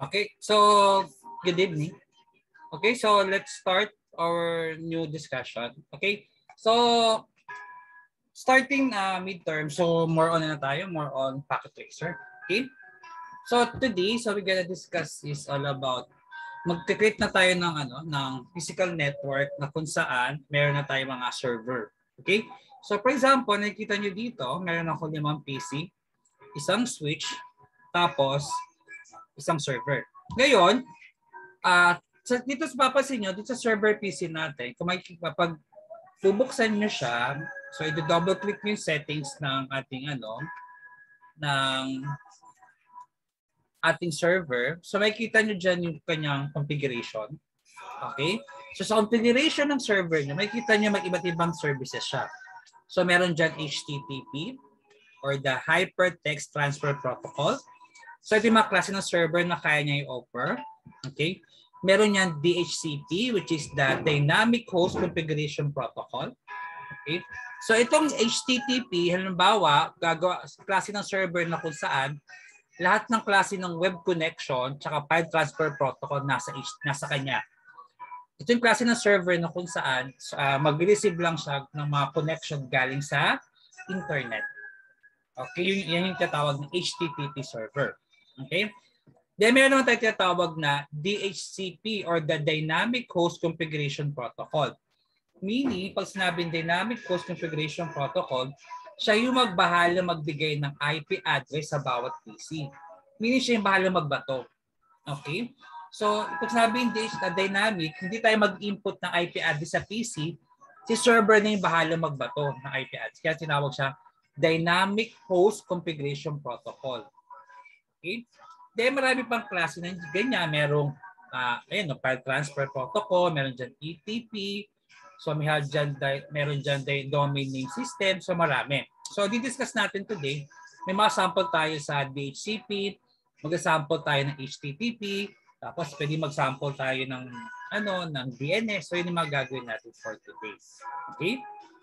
Okay, so good evening. Okay, so let's start our new discussion. Okay, so starting midterm, so more on na tayo, more on packet tracer. Okay, so today, so we're gonna discuss is all about mag-create na tayo ng ng physical network na kung saan meron na tayo mga server. Okay, so for example, nakikita nyo dito, meron ako 5 PC, isang switch, tapos isang server. Ngayon, dito sa papansin nyo, dito sa server PC natin, kung pag bubuksan nyo siya, so i-double click nyo yung settings ng ating server. So makikita nyo dyan yung kanyang configuration. Okay? So sa configuration ng server nyo, makikita nyo may iba't ibang services siya. So meron dyan HTTP or the Hypertext Transfer Protocol. So ito yung mga klase ng server na kaya niya i-offer. Okay? Meron yan DHCP, which is the Dynamic Host Configuration Protocol. Okay? So itong HTTP, halimbawa, gagawa klase ng server na kung saan lahat ng klase ng web connection tsaka file transfer protocol nasa kanya. Ito yung klase ng server na kung saan mag-receive lang siya ng mga connection galing sa internet. Okay, yan yung tatawag ng HTTP server. Okay? Then meron naman tayo tinatawag na DHCP or the Dynamic Host Configuration Protocol. Meaning, pag sinabing Dynamic Host Configuration Protocol, siya yung magbahala magbigay ng IP address sa bawat PC. Meaning, siya yung bahala magbato. Okay? So, pag sinabing dynamic, hindi tayo mag-input ng IP address sa PC, si server na yung bahala magbato ng IP address. Kaya tinawag siya Dynamic Host Configuration Protocol. Okay? Then marami pang klase ng ganyan. Merong file transfer protocol, meron dyan ETP, so meron dyan domain name system, so marami. So di-discuss natin today, may mga sample tayo sa DHCP, mag-sample tayo ng HTTP, tapos pwede mag-sample tayo ng DNS, so yun yung mga gagawin natin for today. Okay?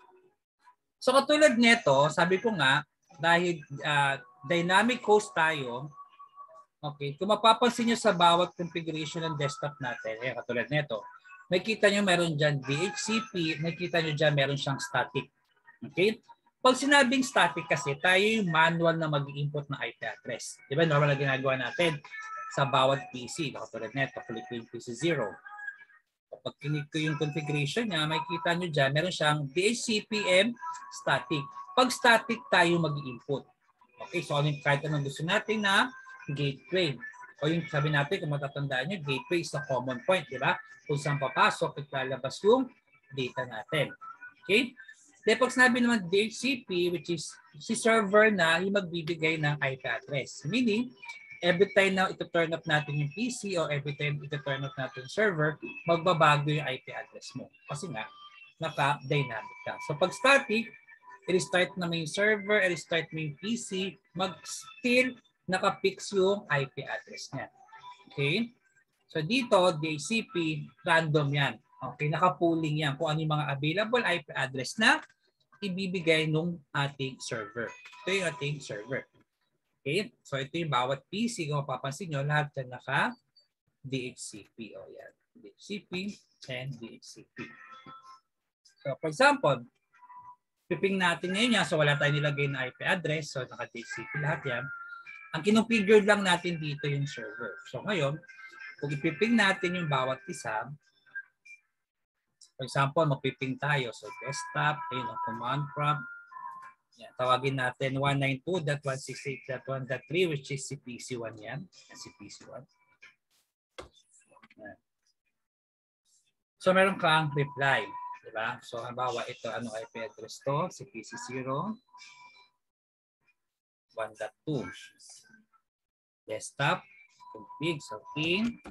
So katulad nito, sabi ko nga, dahil dynamic host tayo, okay, kung mapapansin nyo sa bawat configuration ng desktop natin, katulad nito, makikita nyo meron dyan DHCP, makikita nyo dyan meron siyang static. Okay? Pag sinabing static kasi, tayo yung manual na mag-input ng IP address. Di ba? Normal na ginagawa natin sa bawat PC. Katulad nito, Philippine PC 0. Pag kinig ko yung configuration niya, makikita nyo dyan, meron siyang DHCPM static. Pag static, tayo mag-input. Okay, so kahit anong gusto natin na gateway. O yung sabi natin, kung matatandaan nyo, gateway is a common point, di ba? Kung saan papasok, ilalabas yung data natin. Okay? Then pag sinabi naman DHCP, which is si server na yung magbibigay ng IP address. Meaning, every time na ito-turn up natin yung PC o every time ito-turn up natin yung server, magbabago yung IP address mo. Kasi nga, naka-dynamic ka. So pag static, i-restart na mo yung server, i-restart mo yung PC, mag-still naka-fix yung IP address niya. Okay? So dito, DHCP, random yan. Okay, naka-pooling yan kung ano yung mga available IP address na ibibigay nung ating server. Ito yung ating server. Okay? So ito yung bawat PC, kung mapapansin nyo, lahat yan naka-DHCP. O yan, DHCP and DHCP. So for example, piping natin ngayon yan, so wala tayong nilagay na IP address, so naka-DHCP lahat yan. Ang kinonfigure lang natin dito yung server. So ngayon, kung ipiping natin yung bawat isa, for example, magpiping tayo. So desktop, ayun ang command prompt. Yan, tawagin natin 192.168.1.3 which is si PC1 yan. Si PC1. Yan. So meron kang reply. Diba? So halimbawa ito, ano IP address to? Si PC0. 1.2. Desktop, config, so ping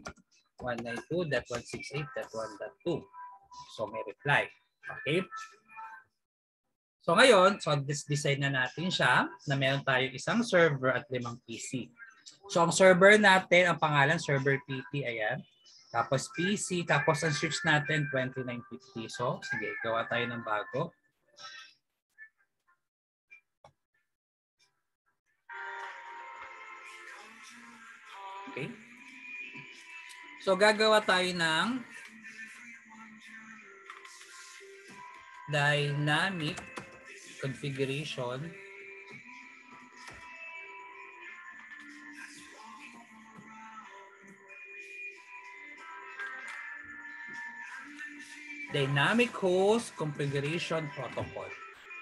192.168.1.2. So may reply. Okay? So ngayon, so design na natin siya na meron tayong isang server at 5 PC. So ang server natin, ang pangalan server PT, ayan. Tapos PC, tapos ang switch natin 2950. So sige, gawa tayo ng bago. Okay. So gagawa tayo ng dynamic configuration dynamic host configuration protocol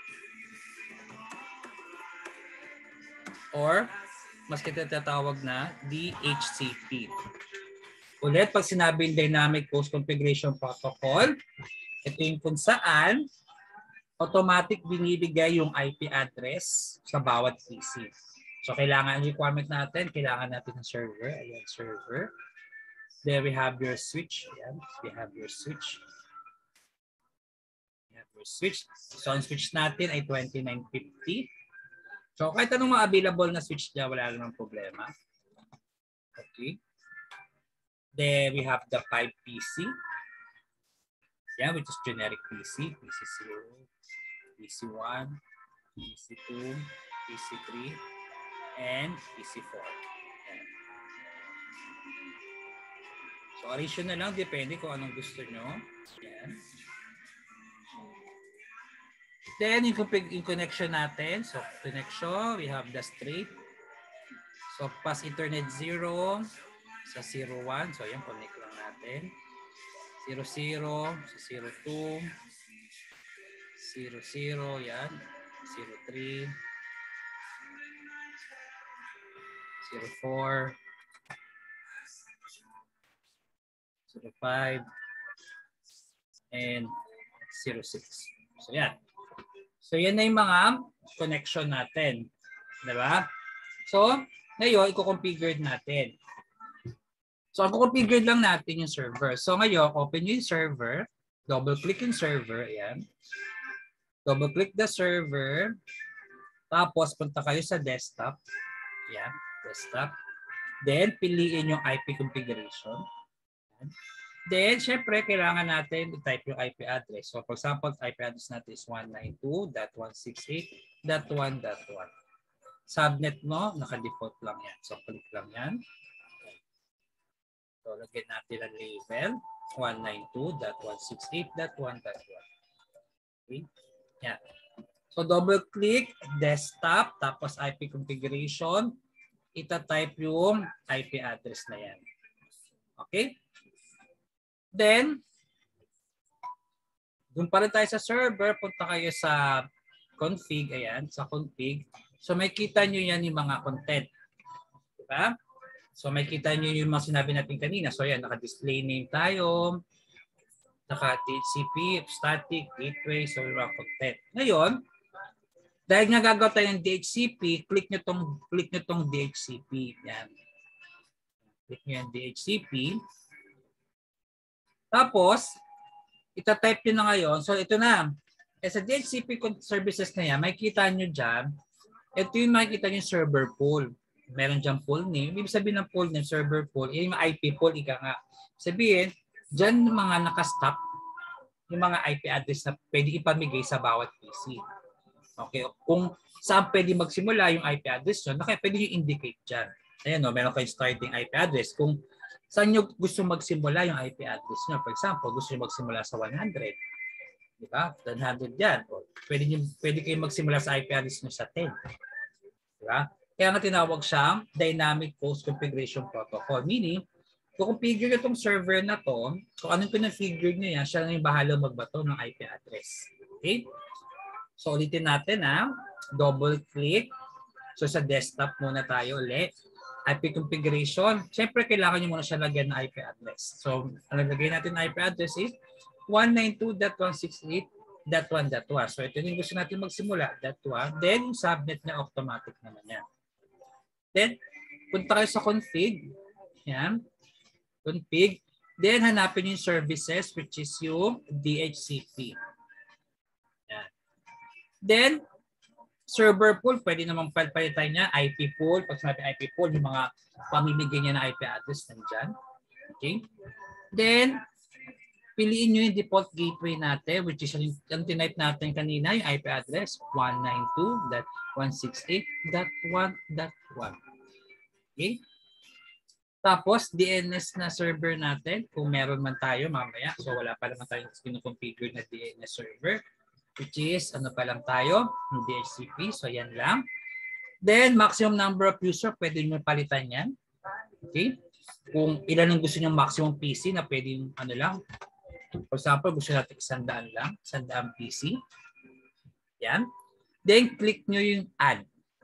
or mas kita tatawag na DHCP. Ulit, pag sinabing dynamic host configuration protocol, ito yung kung saan automatic binibigay yung IP address sa bawat PC. So kailangan ang requirement natin, kailangan natin ng server. Ayan, server. There we have your switch. Ayan, we have your switch. We have your switch. So ang switch natin ay 2950. So kahit anong mga available na switch niya, wala namang problema. Okay. Then we have the 5 PC. Yeah, which is generic PC. PC0, PC1, PC2, PC3, and PC4. Yan. So, ratio na lang. Depende kung anong gusto nyo. Yan. Then, yung connection natin. So, connection, we have the straight. So, pass Ethernet 0 sa 01. So, yan, connect lang natin. 00 sa 02. 00, yan. 03. 04. 05. And 06. So, yan. So, yan na yung mga connection natin. Diba? So, ngayon, i-configure natin. So, ang configure lang natin yung server. So, ngayon, open nyo yung server. Double-click yung server. Ayan. Double-click the server. Tapos, punta kayo sa desktop. Ayan. Desktop. Then, piliin yung IP configuration. Ayan. Then, syempre, kailangan natin i-type yung IP address. So, for example, IP address natin is 192.168.1.1. Subnet mo, naka-default lang yan. So, click lang yan. So, lagyan natin ang label 192.168.1.1. Okay. Yan. So, double-click, desktop, tapos IP configuration. Ita-type yung IP address na yan. Okay? Then, dun pa rin tayo sa server. Punta kayo sa config. Ayan, sa config. So, may kita nyo yan yung mga content. Diba? So, may kita nyo yung mga sinabi natin kanina. So, yan, naka-display name tayo. Naka-DHCP, static, gateway, so yung mga content. Ngayon, dahil nga gagawa tayo ng DHCP, click nyo tong DHCP. Yan. Click nyo yung DHCP. Tapos, ita-type nyo na ngayon. So, ito na. Sa DHCP services na yan, may kita nyo dyan. Ito yung makikita nyo yung server pool. Meron dyan pool name. Ibig sabihin ng pool name, server pool, yung IP pool, ika nga. Sabihin, dyan mga nakastop, yung mga IP address na pwede ipamigay sa bawat PC. Okay, kung saan pwede magsimula yung IP address nyo, pwede nyo indicate dyan. Ayan, no, meron kayong starting IP address. Kung saan nyo gusto magsimula yung IP address nyo. For example, gusto nyo magsimula sa 100. Diba? 100 yan. Pwede kayong magsimula sa IP address nyo sa 10. Diba? Kaya nga tinawag siyang Dynamic Host Configuration Protocol. Meaning, kung-configure itong server na to, so anong pinafigure niya yan, siya lang yung bahala magbato ng IP address. Okay? So ulitin natin ha. Double click. So sa desktop muna tayo ulit. IP configuration. Siyempre kailangan nyo muna siya lagyan ng IP address. So ang lagay natin ng IP address is 192.168.1.1. So ito yung gusto natin magsimula. That one. Then yung subnet na automatic naman yan. Then punta kayo sa config. Yan. Config. Then hanapin yung services which is yung DHCP. Yan. Then server pool, pwede namang palitan niya. IP pool, pag sinabi IP pool, yung mga pamimigay niya na IP address nandyan. Okay. Then, piliin nyo yung default gateway natin, which is yung tinype natin kanina, yung IP address, 192.168.1.1. Okay. Tapos, DNS na server natin, kung meron man tayo mamaya. So, wala pa naman tayong kinukonfigure na DNS server, which is, ano pa lang tayo, DHCP. So, yan lang. Then, maximum number of user, pwede nyo palitan yan. Okay? Kung ilan ang gusto nyo maximum PC na pwede ano lang. For example, gusto natin 100 lang, 100 PC. Yan. Then, click nyo yung add.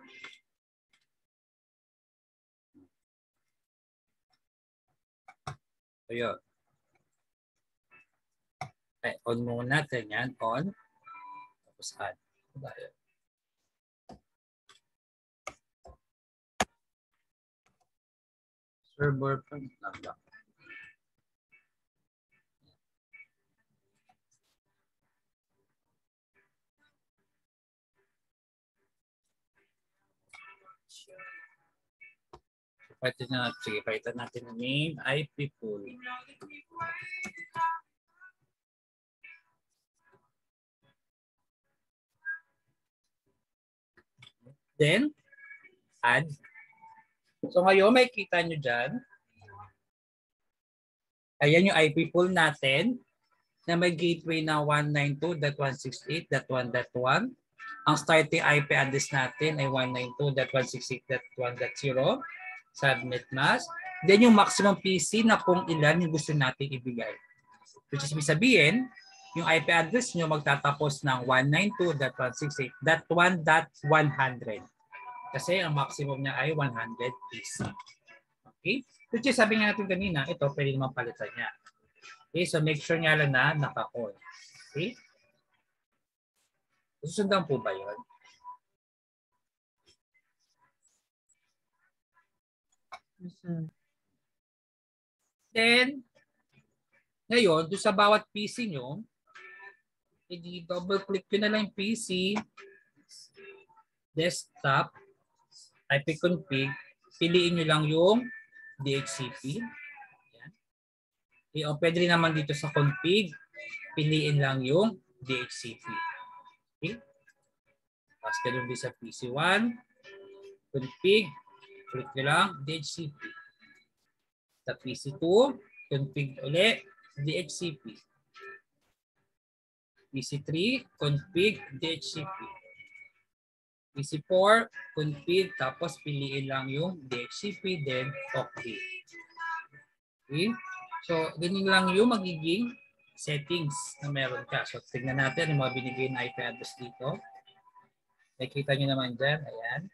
So, yun. Okay, on muna natin yan. On. Tapos add. Server from number. Sige, palitan natin ang name, IP pool. Then, add. So ngayon, may kita nyo dyan. Ayan yung IP pool natin na may gateway na 192.168.1.1. Ang starting IP address natin ay 192.168.1.0. Subnet mask. Then yung maximum PC na kung ilan yung gusto natin ibigay. Which is sabihin, yung IP address nyo magtatapos ng 192.168.1.100. Kasi ang maximum niya ay 100 PC. Okay? Which is sabi nga natin kanina, ito pwede naman palitan niya. Okay? So make sure nga lang na naka-on. Okay? Susundan po ba yun? Then, ngayon, doon sa bawat PC nyo, i-double-click nyo na lang yung PC, desktop, IP config, piliin nyo lang yung DHCP. Ayan. O, pwede rin naman dito sa config, piliin lang yung DHCP. Okay? Tapos ganun din sa PC1, config, click nyo lang DHCP. Sa PC2, config ulit, DHCP. PC3, config, DHCP. PC4, config, tapos piliin lang yung DHCP, then okay. Okay? So, ganyan lang yung magiging settings na meron ka. So, tignan natin yung mga binigay na IP address dito. Nakikita nyo naman dyan. Ayan.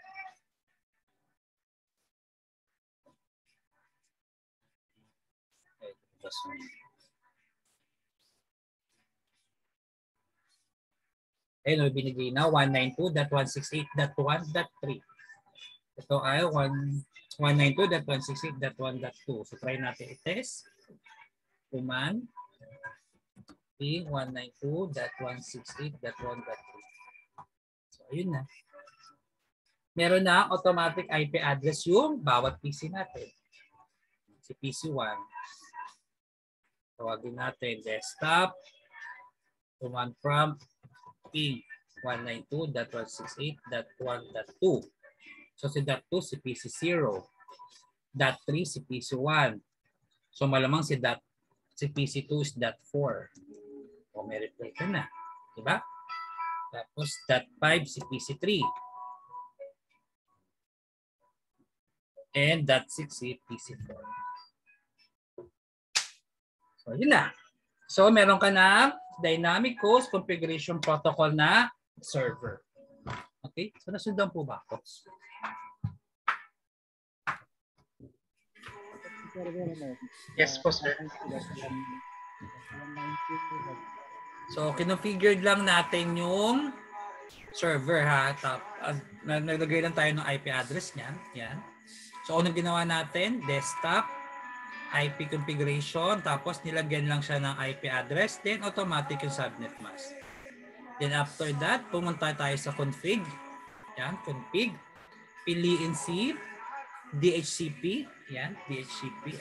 Ayun, binigay na 192.168.1.3. Ito ay 192.168.1.2. So try natin i-test. Command P 192.168.1.3. So ayun na. Meron na automatic IP address yung bawat PC natin. Si PC1. Tawagin natin desktop. Command prompt P 192.168.1.2. So si .2 si PC0. .3 si PC1. So malamang si PC2 is .4. O may reply ka na. Diba? Tapos .5 si PC3. And .6 si PC4. So yun na. So meron ka na dynamic host configuration protocol na server. Okay? So nasundan po ba ako? Yes po, sir. So, kinonfigured lang natin yung server ha. Naglagay lang tayo ng IP address niyan. Yan. So, unang ginawa natin, desktop, IP configuration, tapos nilagyan lang siya ng IP address, then automatic yung subnet mask. Then after that, pumunta tayo sa config. Yan, config. Piliin si DHCP. Yan, DHCP.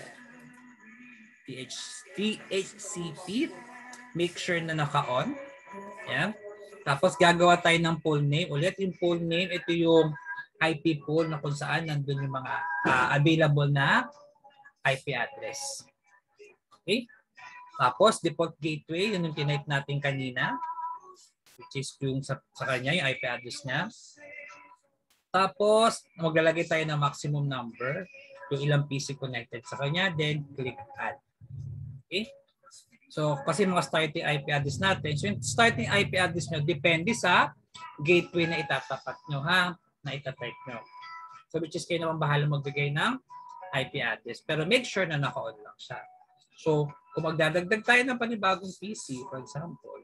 DHCP. Make sure na naka-on. Yan. Tapos gagawa tayo ng pool name. Ulit yung pool name, ito yung IP pool na kung saan nandun yung mga available na IP address. Okay? Tapos, default gateway, yun yung tinype natin kanina, which is yung sa kanya, yung IP address niya. Tapos, maglalagay tayo ng maximum number, yung ilang PC connected sa kanya, then click add. Okay? So, kasi mga starting IP address natin, so yung starting IP address nyo, depende sa gateway na itatapat nyo, ha? Na itatype nyo. So, which is kayo naman bahala magbigay ng IP address. Pero make sure na naka-on lang siya. So, kung magdadagdag tayo ng panibagong PC, for example,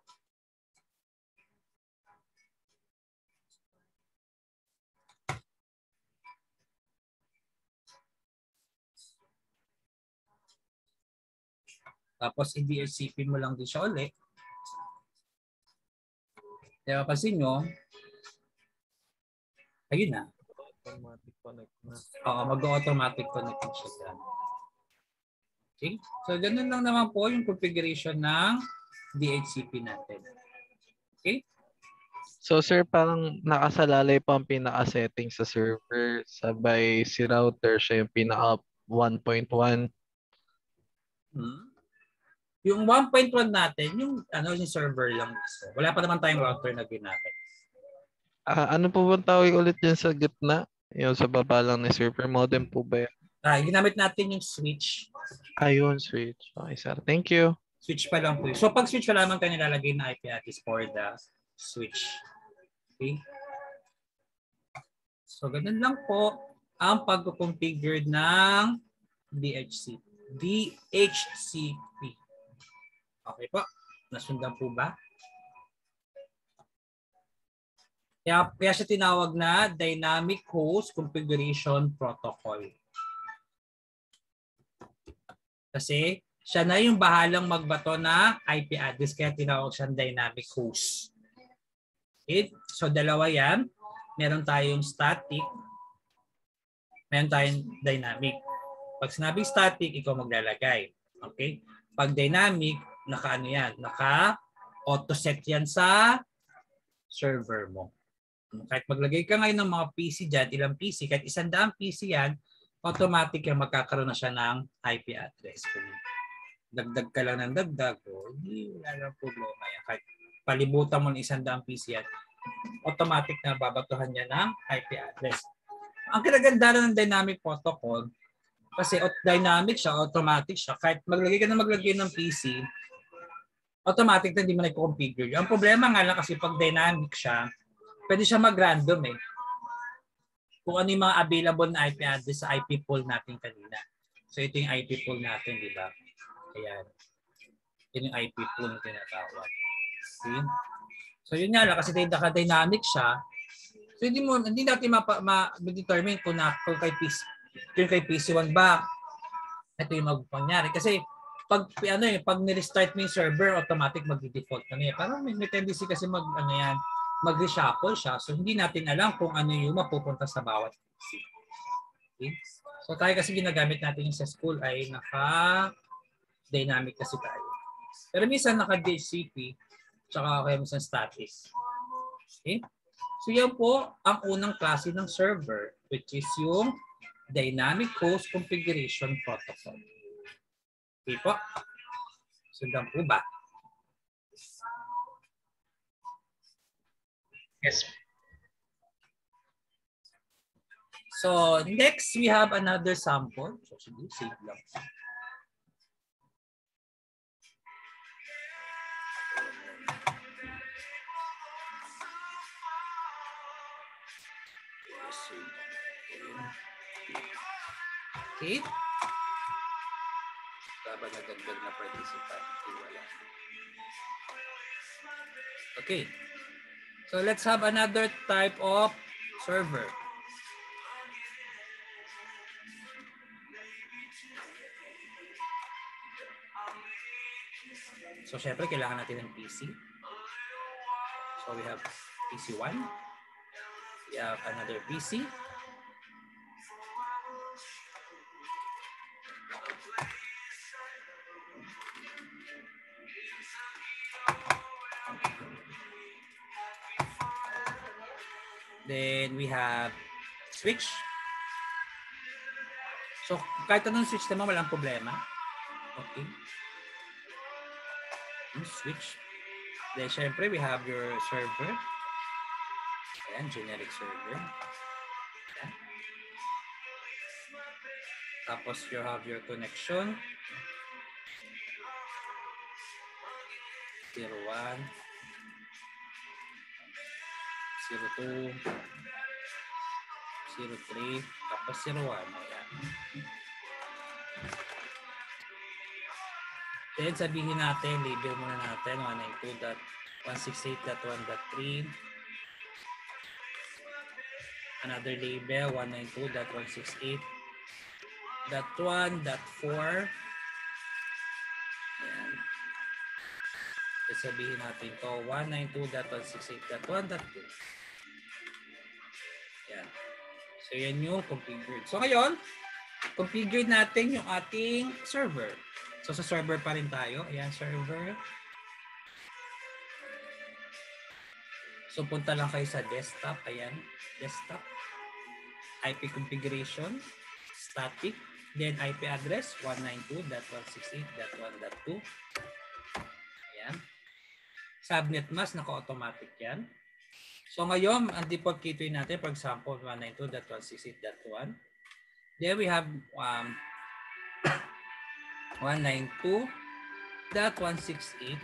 tapos i-DHCP mo lang din siya ulit, kaya kasi nyo, ayun na. Automatic connect na. Mag-automatic connect na siya dyan. Okay? So, ganun lang naman po yung configuration ng DHCP natin. Okay? So sir, parang nakasalalay pa ang pinaka-setting sa server. Sabay si router siya yung pinaka 1.1. Yung 1.1 natin, yung yung server lang. So, wala pa naman tayong router na ginamit. Ano po bang tawag ulit dyan sa gitna? Yung sa baba lang ni server modem po ba yan? Ginamit natin yung switch. Ayun, switch. Okay, sir. Thank you. Switch pa lang po. So pag switch, wala naman kayo nilalagay na IP address for the switch. Okay? So ganun lang po ang pag-configure ng DHCP. Okay po? Nasundan po ba? Kaya siya tinawag na Dynamic Host Configuration Protocol. Kasi siya na yung bahalang magbato na IP address, kaya tinawag siyang dynamic host. Okay? So dalawa yan. Meron tayong static, meron tayong dynamic. Pag sinabing static, ikaw maglalagay. Okay? Pag dynamic, naka-ano yan? Naka-auto-set yan sa server mo. Kahit maglagay ka ngayon ng mga PC dyan, ilang PC, kahit 100 PC yan, automatic yan magkakaroon na siya ng IP address. Dagdag ka lang ng dagdag, hindi wala lang problema yan. Kahit palibutan mo ng 100 PC yan, automatic na babatuhan niya ng IP address. Ang kinagandaran ng dynamic protocol, kasi dynamic siya, automatic siya, kahit maglagay ka na maglagay ng PC, automatic na hindi mo na i-configure. Ang problema nga lang kasi pag dynamic siya, pwede siya mag-random eh. Kung ano yung mga available na IP address sa IP pool natin kanina. So ito yung IP pool natin, di ba? Ayan. Yun yung IP pool na tinatawag. See? So yun nga lang, kasi naka-dynamic siya. So hindi natin ma-determine kung kay PC1 ba, ito yung magpangyari. Kasi pag ni-restart mo yung server, automatic mag-default na niya. Parang may tendency kasi mag-reshuffle siya. So hindi natin alam kung ano yung mapupunta sa bawat PC. Okay? So tayo kasi ginagamit natin yung sa school ay naka-dynamic kasi tayo. Pero minsan naka-DHCP, tsaka kaya minsan static. Okay? So yan po ang unang klase ng server, which is yung Dynamic Host Configuration Protocol. Okay po? Sundan po ba? Yes. So next, we have another sample. So sige, save lang. Okay. Dapat nagdagdag na participant. Wala. Okay. So let's have another type of server. So syempre kailangan natin ng PC. So we have PC1. We have another PC. Then we have switch. So, kahit anong switch naman, walang problema. Okay. Switch. Then, syempre, we have your server. Ayan, generic server. Ayan. Tapos, you have your connection. 01, 02, 03, tapos 01. Ayan. Then sabihin natin, label muna natin 192.168.1.3. Another label 192.168.1.4. Ayan. Then sabihin natin to 192.168.1.2. Ayan. So yan yung configured. So ngayon, configured natin yung ating server. So sa server pa rin tayo. Ayan, server. So punta lang kayo sa desktop. Ayan, desktop. IP configuration, static, then IP address 192.168.1.2. Ayan. Subnet mask, naka-automatic yan. So ngayon, ang default gateway natin, for example, 192.168.1. Then we have 192.168.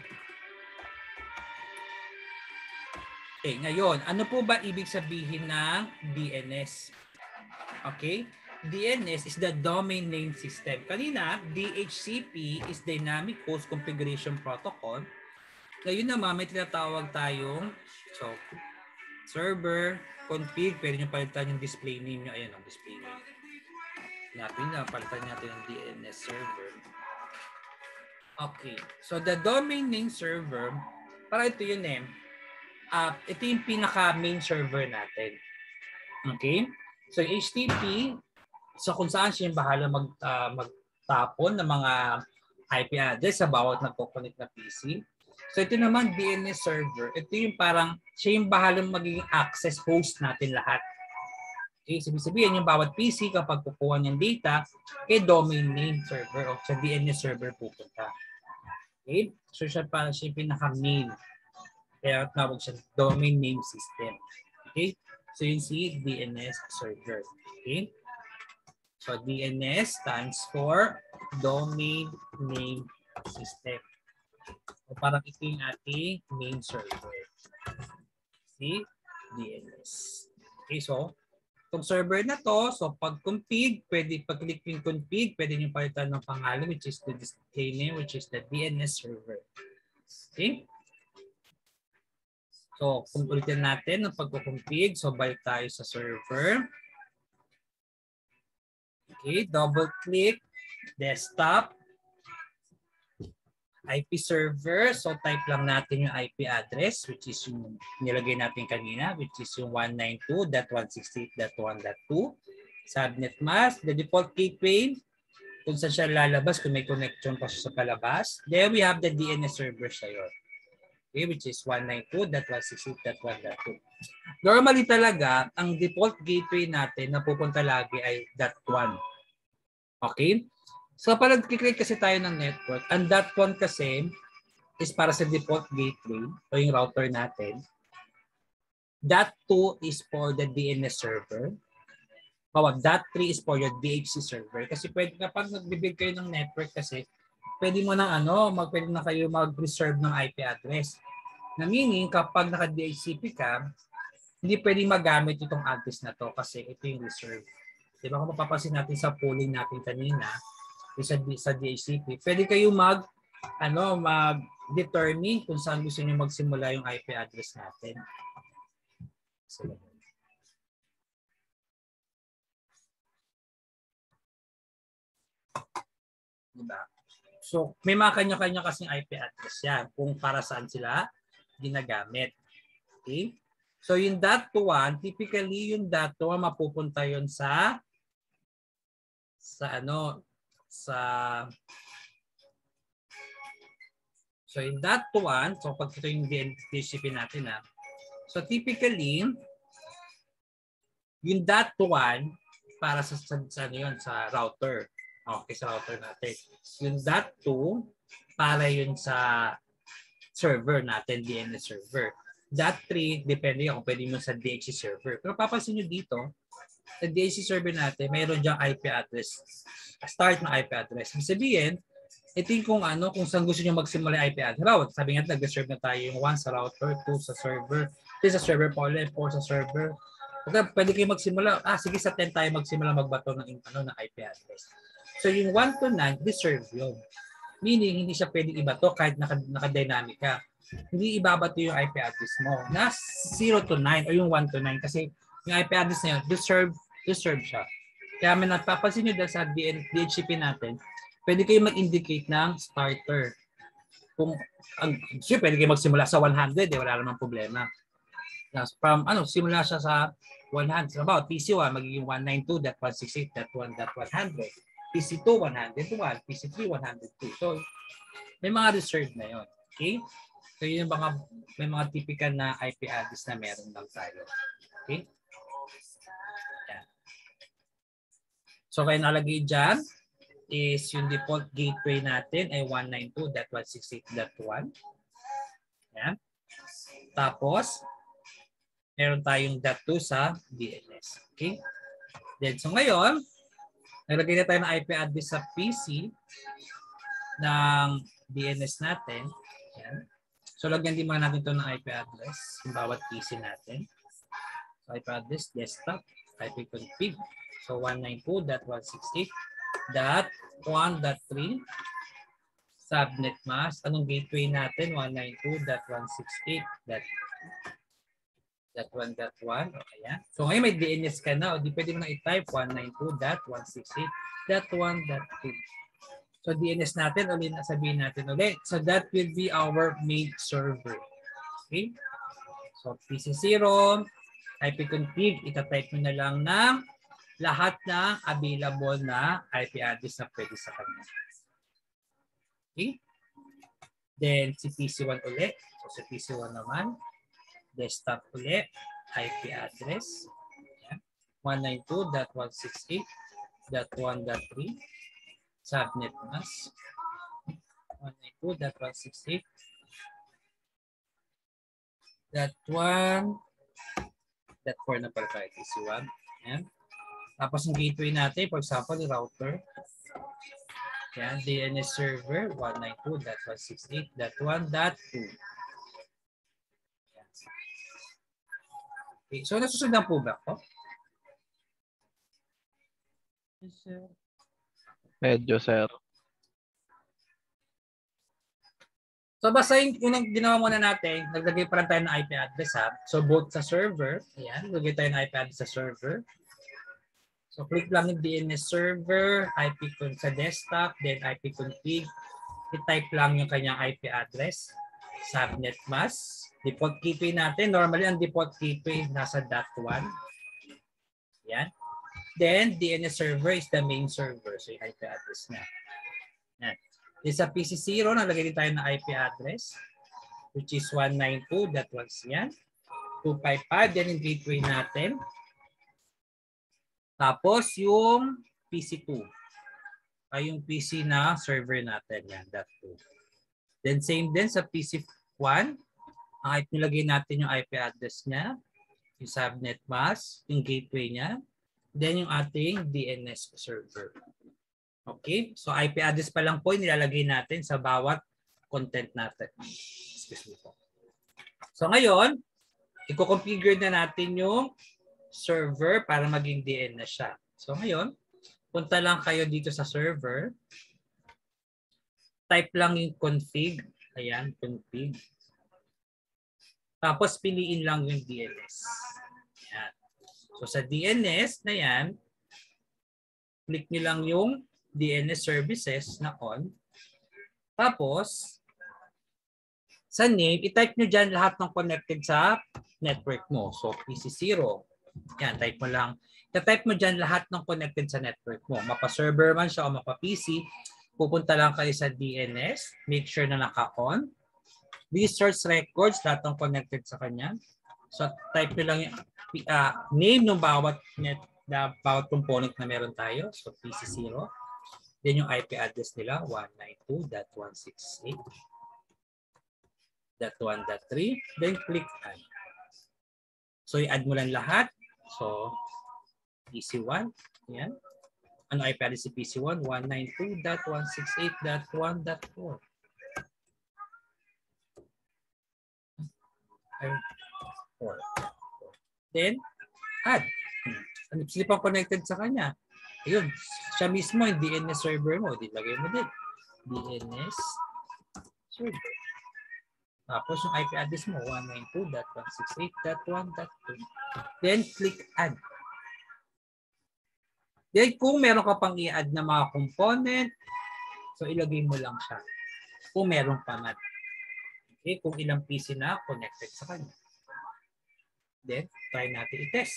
Okay, ngayon, ano po ba ibig sabihin ng DNS? Okay? DNS is the Domain Name System. Kanina, DHCP is Dynamic Host Configuration Protocol. Ngayon naman, may tinatawag tayong server, config, pwede nyo palitan yung display name nyo. Ayan ang display name. Palitan natin yung DNS server. Okay. So, the domain name server, para ito yun eh. Ito yung pinaka-main server natin. Okay? So, HTTP, so kung saan siya yung bahala magtapon ng mga IP address sa bawat nagko-connect na PC. So, ito naman, DNS server. Ito yung parang, siya yung bahalang magiging access host natin lahat. Okay, sabihin yung bawat PC kapag kukuha ng data kay domain name server o sa DNS server pupunta. Okay, so siya para siya pinaka-main. Kaya tawag siya domain name system. Okay, so yun si DNS server. Okay, so DNS stands for domain name system. So parang ito yung ating main server. Si DNS. Okay, so itong server na to, so pag-config, pag-click yung config, pwede nyo palitan ng pangalan, which is the display name, which is the DNS server. Okay? So, kung ulitin natin ng pag-config, so balik tayo sa server. Okay, double-click, desktop, IP server. So, type lang natin yung IP address, which is yung nilagay natin kanina, which is yung 192.168.1.2. Subnet mask, the default gateway, kung saan siya lalabas, kung may connection pa siya sa palabas. Then we have the DNS server sa yun. Okay, which is 192.168.1.2. Normally talaga, ang default gateway natin na pupunta lagi ay .1. Okay? So, pag nag-click kasi tayo ng network, ang .1 kasi is para sa default gateway o yung router natin. .2 is for the DNS server. .3 is for your DHC server. Kasi pwede kapag nagbibig kayo ng network kasi, pwede mo na pwede na kayo mag-reserve ng IP address. Na meaning, kapag naka-DHCP ka, hindi pwedeng magamit itong address na to kasi ito yung reserve. Diba kung mapapansin natin sa polling natin kanina, sa DHCP, pwede kayo mag-determine kung saan gusto niyo magsimula yung IP address natin. So, diba? So, may mga kanya-kanya kasing IP address yan kung para saan sila ginagamit. Okay? So, yung .1, typically yung .1 mapupunta yun sa so in .1, so pag ito yung DHCP natin so typically yung .1 para sa ano yun, sa router. Okay, sa router natin. Yung .2 para yun sa server natin, DNS server. .3, depende kung pwede mo sa DHC server. Pero papansin nyo dito, sa DHC server natin, mayroon diyang IP address. Start na IP address. Ibig sabihin, ito yung kung saan gusto nyo magsimula yung IP address. Halimbawa, sabi nga, nag-reserve na tayo yung 1 sa router, 2 sa server, 3 sa server pa ulit, 4 sa server. Okay, pwede kayo magsimula. Sige, sa 10 tayo magsimula magbato ng IP address. So, yung 1 to 9, reserve yun. Meaning, hindi siya pwedeng ibato kahit naka-dynamic ka. Hindi ibabato yung IP address mo na 0 to 9 o yung 1 to 9 kasi yung IP address na yun, reserve siya. Kaya may napapansin nyo dahil sa DHCP natin, pwede kayo mag-indicate ng starter. Pwede kayo magsimula sa 100, wala namang problema. From simula siya sa 100. About PC1 magiging 192.168.1.100. PC2 101, PC3 102. So may mga reserved na 'yon. Okay? So yun yung may mga typical na IP address na meron lang tayo. Okay? Yan. So kaya nalagay diyan is yung default gateway natin ay 192.168.1. Yan. Tapos meron tayong .2 sa DNS. Okay? Then, so ngayon, nalagay na tayo ng IP address sa PC ng DNS natin. Yan. So, lagyan din natin ito ng IP address yung bawat PC natin. So, IP address, desktop, IP config. So, 192.168.1.3 subnet mask. Anong gateway natin? 192.168.1.1. Okay, yan. So ngayon may DNS ka na. O di pwede mo na i-type 192.168.1.2. So DNS natin, ulit sabihin natin ulit. So that will be our main server. Okay? So PC0, IP config, itatype mo na lang ng lahat ng available na IP address na pwede sa kanya. Okay? Then si PC1 ulit. So si PC1 naman, desktop ulit, IP address, 192.168.1.3, subnet mask, 192.168.1.4 na pala tayo, PC1. Yan. Tapos yung gateway natin, for example, yung router, yan, DNS server, 192.168.1.2. Okay. So, nasusundan po ba ako? Yes, sir. Medyo, sir. So, basta yung ginawa muna natin, naglagay pa rin tayo ng IP address, ha? So, both sa server, ayan, naglagay tayo ng IP address sa server. So, click lang yung DNS server, IP sa desktop, then IP config. I-type lang yung kanyang IP address, subnet mask. Default gateway natin. Normally, ang default gateway nasa .1. Yan. Then, DNS server is the main server. So, yung IP address na. Yan. Then, sa PC0, nalagay din tayo ng IP address, which is 192.1. Yan. 255. Then, yung gateway natin. Tapos, yung PC2. Ay, yung PC na server natin. Yan. .2. Then, same din sa PC1. Nilagay natin yung IP address niya, yung subnet mask, yung gateway niya, then yung ating DNS server. Okay? So IP address pa lang po nilalagay natin sa bawat content natin. Excuse me po. So ngayon, i-configure na natin yung server para maging DNS siya. So ngayon, punta lang kayo dito sa server. Type lang yung config. Ayan, config. Tapos piliin lang yung DNS. Yan. So sa DNS na yan, click nyo lang yung DNS services na on. Tapos, sa name, i-type nyo dyan lahat ng connected sa network mo. So PC0. Yan, type mo lang. I-type mo dyan lahat ng connected sa network mo. Mapa-server man siya o mapa-PC, pupunta lang kayo sa DNS. Make sure na naka-on. These source records, lahat ng connected sa kanya. So, type nyo lang yung name ng bawat bawat component na meron tayo. So PC0. Then yung IP address nila, 192.168.1.3. Then click add. So i-add mo lang lahat. So PC1. Yan. Ano IP address si PC1? 192.168.1.4. Then, add. Sila pang connected sa kanya. Ayun, siya mismo yung DNS server mo. Lagay mo din. DNS server. Tapos yung IP address mo, 192.168.1.2. Then, click add. Then, kung meron ka pang i-add na mga component, so ilagay mo lang siya. Kung meron pa man. Okay, kung ilang PC na connected sa kanya. Then, try natin i-test.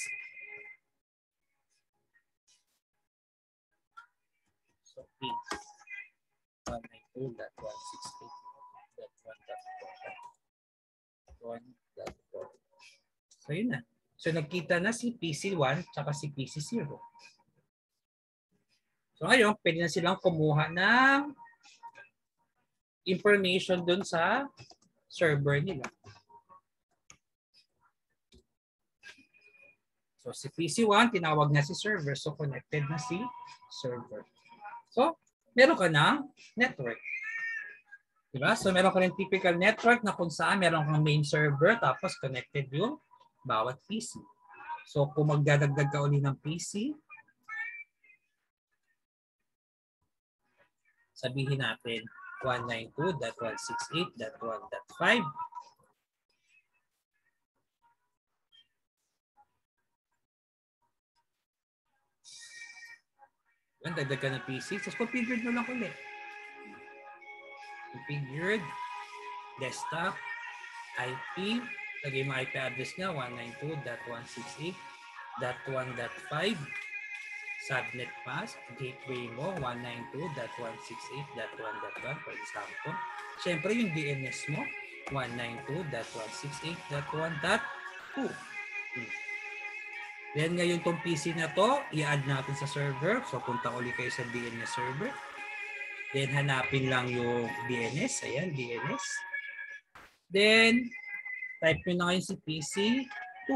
So, please. 192.168.1.4. So, yun na. So, nagkita na si PC1 tsaka si PC0. So, ngayon, pwede na silang kumuha ng information dun sa server nila. So, si PC1, tinawag na si server. So, connected na si server. So, meron ka na network. Diba? So, meron ka ng typical network na kung saan meron kang main server tapos connected yung bawat PC. So, kung magdadagdag ka uli ng PC, sabihin natin 192.168.1.5. Dagdag ka ng PC. So, configured mo lang ulit. Configured. Desktop. IP. Lagay mo IP address niya. 192.168.1.5. Subnet mask. Gateway mo. 192.168.1.1. For example. Siyempre, yung DNS mo. 192.168.1.2. Then ngayon tong PC na to, i-add natin sa server. So punta ulit kayo sa DNS server. Then hanapin lang yung DNS. Ayan, DNS. Then type nyo na ngayon si PC2.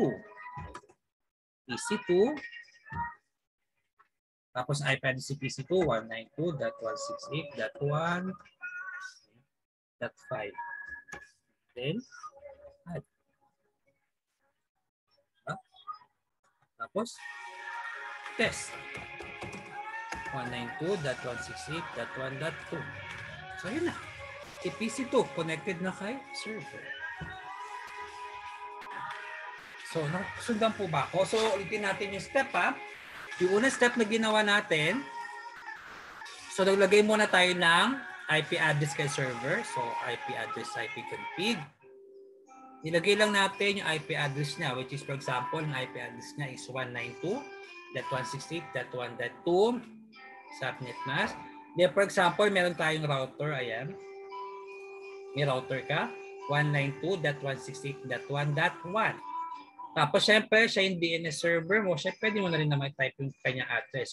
PC2. Tapos iPad si PC2, 192.168.1.5. Then add. Tapos, test. 192.168.1.2. So, yun na. Si PC2, connected na kay server. So, sundan po ba ako? So, ulitin natin yung step, ha? Yung unang step na ginawa natin, so, naglagay muna tayo ng IP address kay server. So, IP address, IP config. Nilagay lang natin yung IP address niya, which is, for example, yung IP address niya is 192.168.1.2 subnet mask. Then, for example, meron tayong router, ayan. May router ka, 192.168.1.1. Tapos, syempre, siya yung DNS server mo, siya pwede mo na rin naman type yung kanyang address,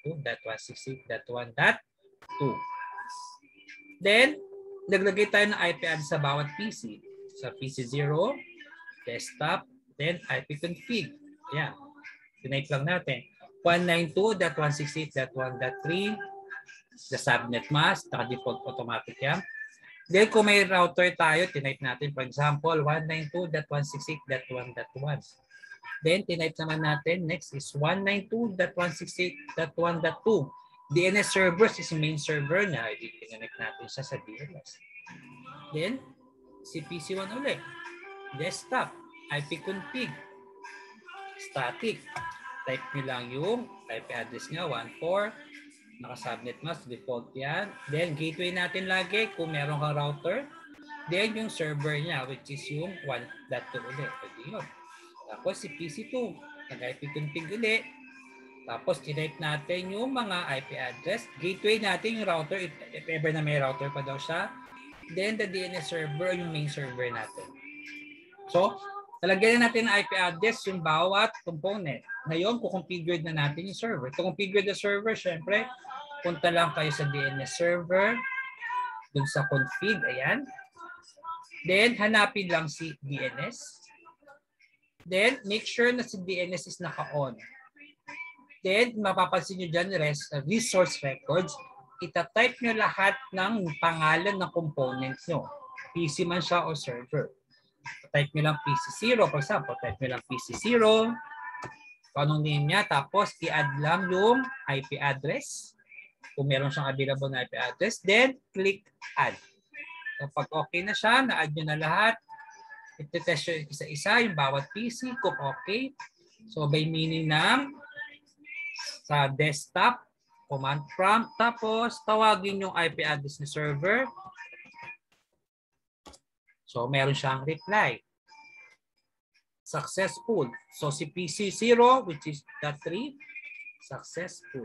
192.168.1.2. Then, naglagay tayo ng IP address sa bawat PC. Sa PC0, desktop, then IP config. Ayan. Tinipe lang natin. 192.168.1.3, the subnet mask, naka-default automatic yan. Then kung may router tayo, tinipe natin, for example, 192.168.1.1. Then tinipe naman natin, next is 192.168.1.2. DNS servers is yung main server na, i-connect natin siya sa DNS. Then, si PC1 ulit. Desktop. IP config. Static. Type nyo lang yung IP address nyo. 14. Naka-subnet mask. Default yan. Then, gateway natin lagi kung meron kang router. Then, yung server niya, which is yung 1.2 ulit. Pwede yun. Tapos, si PC2. Nag-IP config ulit. Tapos, tinype natin yung mga IP address. Gateway natin yung router. If ever na may router pa daw siya. Then, the DNS server, yung main server natin. So, Talagyan na natin ng IP address yung bawat component. Ngayon, kukonfigure na natin yung server. To configure the server, syempre, punta lang kayo sa DNS server, dun sa config, ayan. Then, hanapin lang si DNS. Then, make sure na si DNS is naka-on. Then, mapapansin nyo dyan, resource records, itatype nyo lahat ng pangalan ng component nyo. PC man siya o server. Type nyo lang PC0, for example, type nyo lang PC0, kung anong name niya, tapos i-add lang yung IP address, kung meron siyang available na IP address, then click add. Kapag okay na siya, na-add nyo na lahat, iti-test nyo isa-isa yung bawat PC kung okay. So by meaning ng sa desktop, command prompt, tapos tawagin yung IP address ni server. So meron siyang reply. Successful. So si PC0, which is the 3, successful.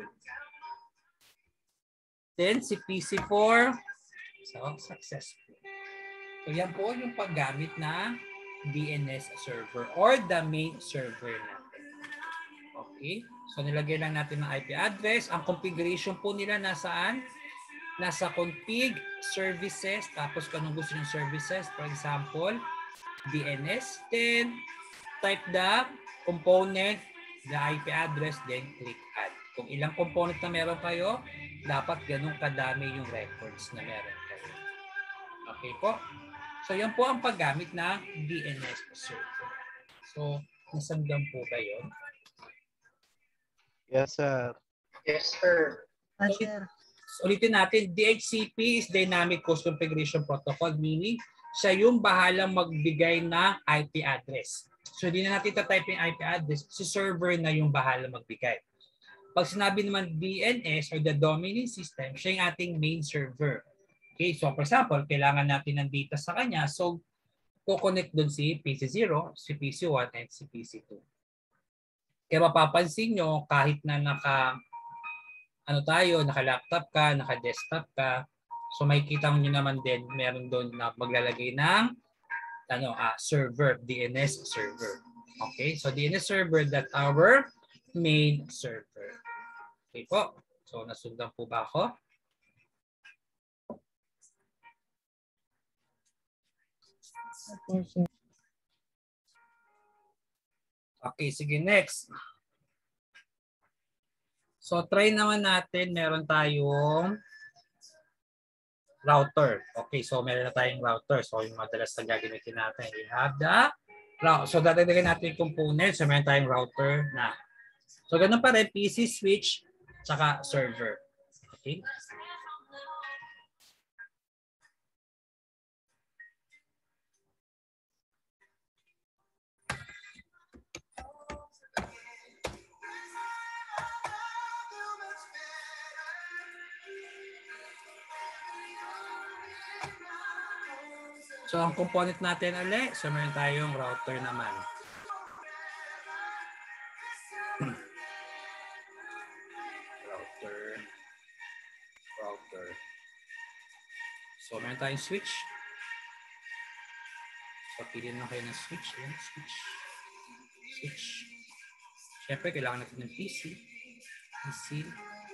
Then si PC4, so successful. So yan po yung paggamit na DNS server or the main server natin. Okay? So nilagay lang natin ng IP address. Ang configuration po nila nasaan? Nasa config, services, tapos kung anong gusto ng services, for example, DNS, then type the component, the IP address, then click add. Kung ilang component na meron kayo, dapat ganun kadami yung records na meron kayo. Okay po? So yan po ang paggamit ng DNS server. So, nasandan po ba yun? Yes, sir. Yes, sir. So, ulitin natin, DHCP is Dynamic Host Configuration Protocol, meaning siya yung bahalang magbigay ng IP address. So, hindi na natin type yung IP address, si server na yung bahala magbigay. Pag sinabi naman DNS or the domain system, siya yung ating main server. Okay, so for example, kailangan natin ng data sa kanya, so kukonect dun si PC0, si PC1, and si PC2. Kaya mapapansin nyo, kahit na naka-laptop ka, naka-desktop ka, so makikita nyo naman din, meron doon na maglalagay ng server, DNS server. Okay, so DNS server, that our main server. Okay po, so nasundan po ba ako? Okay, sige, next. So, try naman natin, meron tayong router. Okay, so meron na tayong router. So, yung madalas na gagamitin natin. We have the router. So, dadagdagan natin yung components. So, meron tayong router na. So, ganun pa rin, PC, switch, tsaka server. Okay. So, ang component natin ulit, so meron tayong router naman. Router. So, meron tayong switch. So, piliin lang kayo ng switch. Ayan, switch. Switch. Siyempre, kailangan natin ng PC. PC.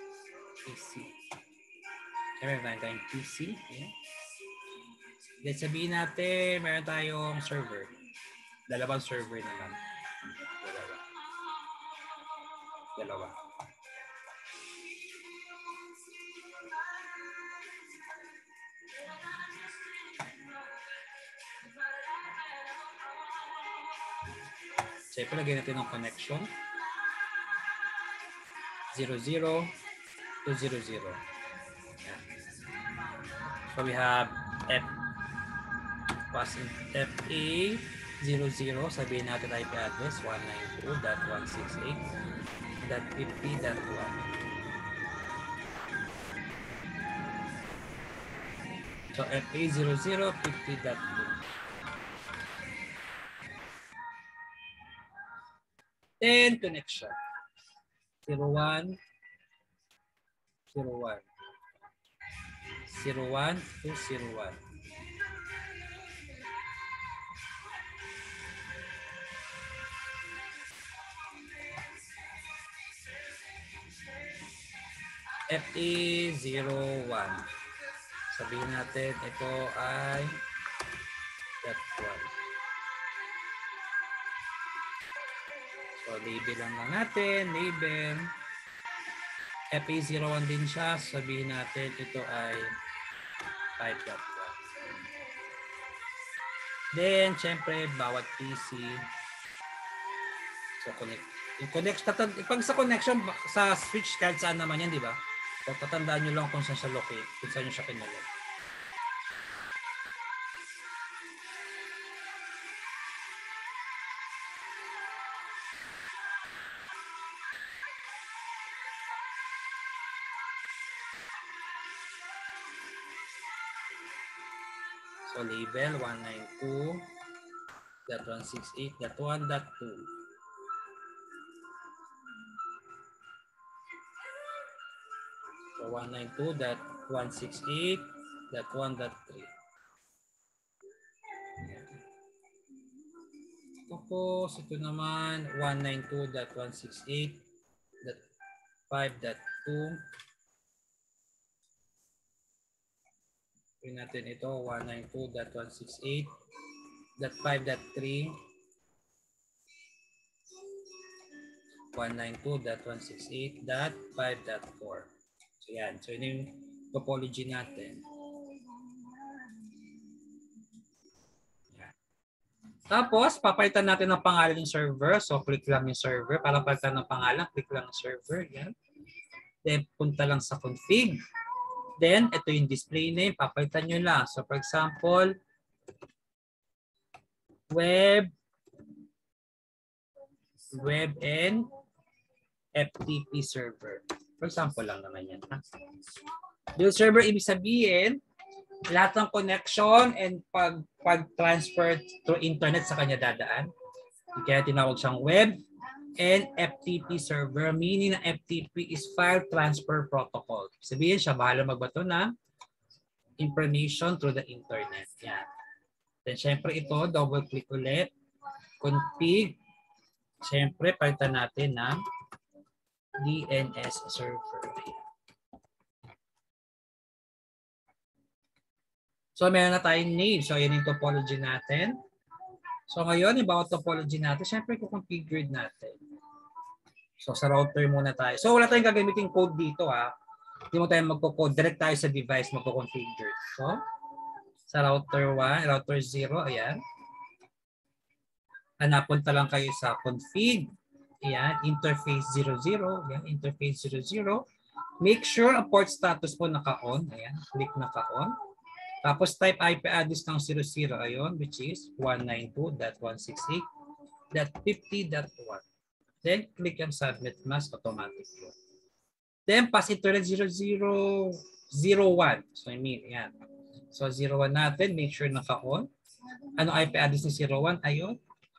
Siyempre, meron tayong PC. Ayan. Then sabihin natin, meron tayong server. Dalawang server naman. Dalawa. Siyempre, lagyan natin ng connection. 00 to 00. Ayan. So we have FA00, sabihin natin IP address 192.168.50.1. So FA00 50.2. Then connection 01 01 01 to 01. FA01. Sabihin natin ito ay .1. So, label lang natin. Label. FA01 din siya. Sabihin natin ito ay 5.1. Then, syempre, bawat PC. So, connect. Pag sa connection, sa switch card, saan naman yan, di ba? So, tatandaan nyo lang kung saan siya locate, kung saan nyo siya kinulog. So, label 192.168.1.2. So, 192.168.1.3. Tapos, ito naman, 192.168.5.2. Pin natin ito, 192.168.5.3. 192.168.5.4. So, yan. So, yun yung topology natin. Yan. Tapos, papalitan natin ang pangalan ng server. So, click lang yung server. Para palitan ng pangalan, click lang yung server. Yan. Then, punta lang sa config. Then, ito yung display name. Papalitan nyo lang. So, for example, web and FTP server. For example lang naman yan. Build server, ibig sabihin, lahat ng connection and pag-transfer through internet sa kanya dadaan. Kaya tinawag siyang web and FTP server, meaning na FTP is File Transfer Protocol. Sabihin siya, bahala magbato ng information through the internet. Yan. Then, syempre ito, double click ulit. Config. Syempre, palitan natin ng DNS server. So, meron na tayong name. So, yan yung topology natin. So, ngayon, yung bawat topology natin, syempre, i-configure natin. So, sa router muna tayo. So, wala tayong gagamitin code dito, ha. Hindi mo tayo magpo-code. Direct tayo sa device, magpo-configure. So, sa router 1, router 0, ayan. Napunta lang kayo sa config. Ayan, interface 00. Ayan, interface 00. Make sure ang port status po naka-on. Ayan, click naka-on. Tapos type IP address ng 00. Ayun, which is 192.168.50.1. Then, click yung submit mask automatic. Then, pass internet 0001. So, I mean, ayan. So, 01 natin. Make sure naka-on. Ano IP address ng 01? Ayun.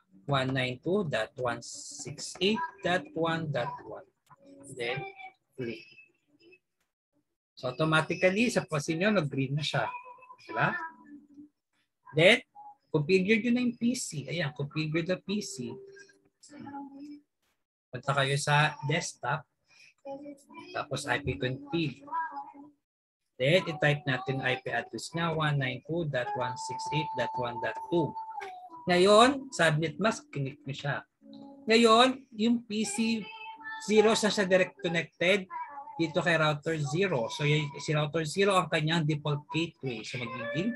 192.168.1.1. Then, click. So, automatically, sa pasin nyo, nag-green na siya. Diba? Then, configure nyo na yung PC. Ayan, configure the PC. Punta kayo sa desktop. Tapos, IP config. Then, i-type natin IP address niya, 192.168.1.2. Ngayon, submit mask, click nyo siya. Ngayon, yung PC 0 siya direct connected dito kay router 0. So, si router 0 ang kanyang default gateway. So, magiging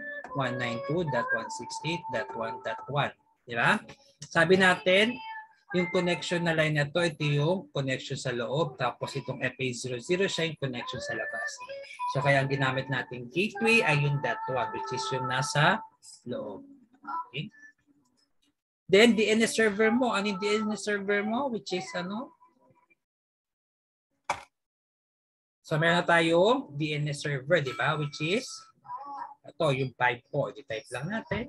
192.168.1.1. Di ba? Sabi natin, yung connection na line na ito yung connection sa loob. Tapos itong FA00 siya yung connection sa labas. So, kaya ang ginamit natin gateway ay yung .1, which is yung nasa loob. Okay? Then, DNS server mo. Ano yung DNS server mo? Which is ano? So, meron na tayo DNS server, di ba? Which is, ito, yung 5 po. I-type lang natin.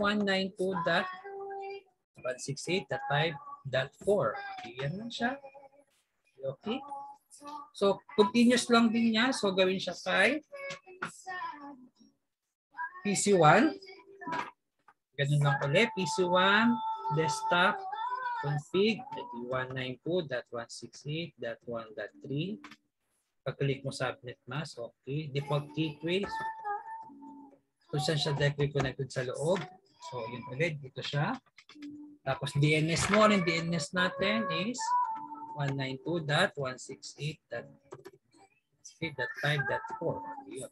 192.168.5.4. Yan lang siya. Okay. So, continuous lang din niya. So, gawin siya kay PC1. Ganun lang ulit. PC1, desktop, config, 192.168.1.3. Pag-click mo subnet mask, okay. Default gateway. Kung saan siya directly connected sa loob. So, yun ulit. Dito siya. Tapos DNS mo. Yung DNS natin is 192.168.5.4. Yun.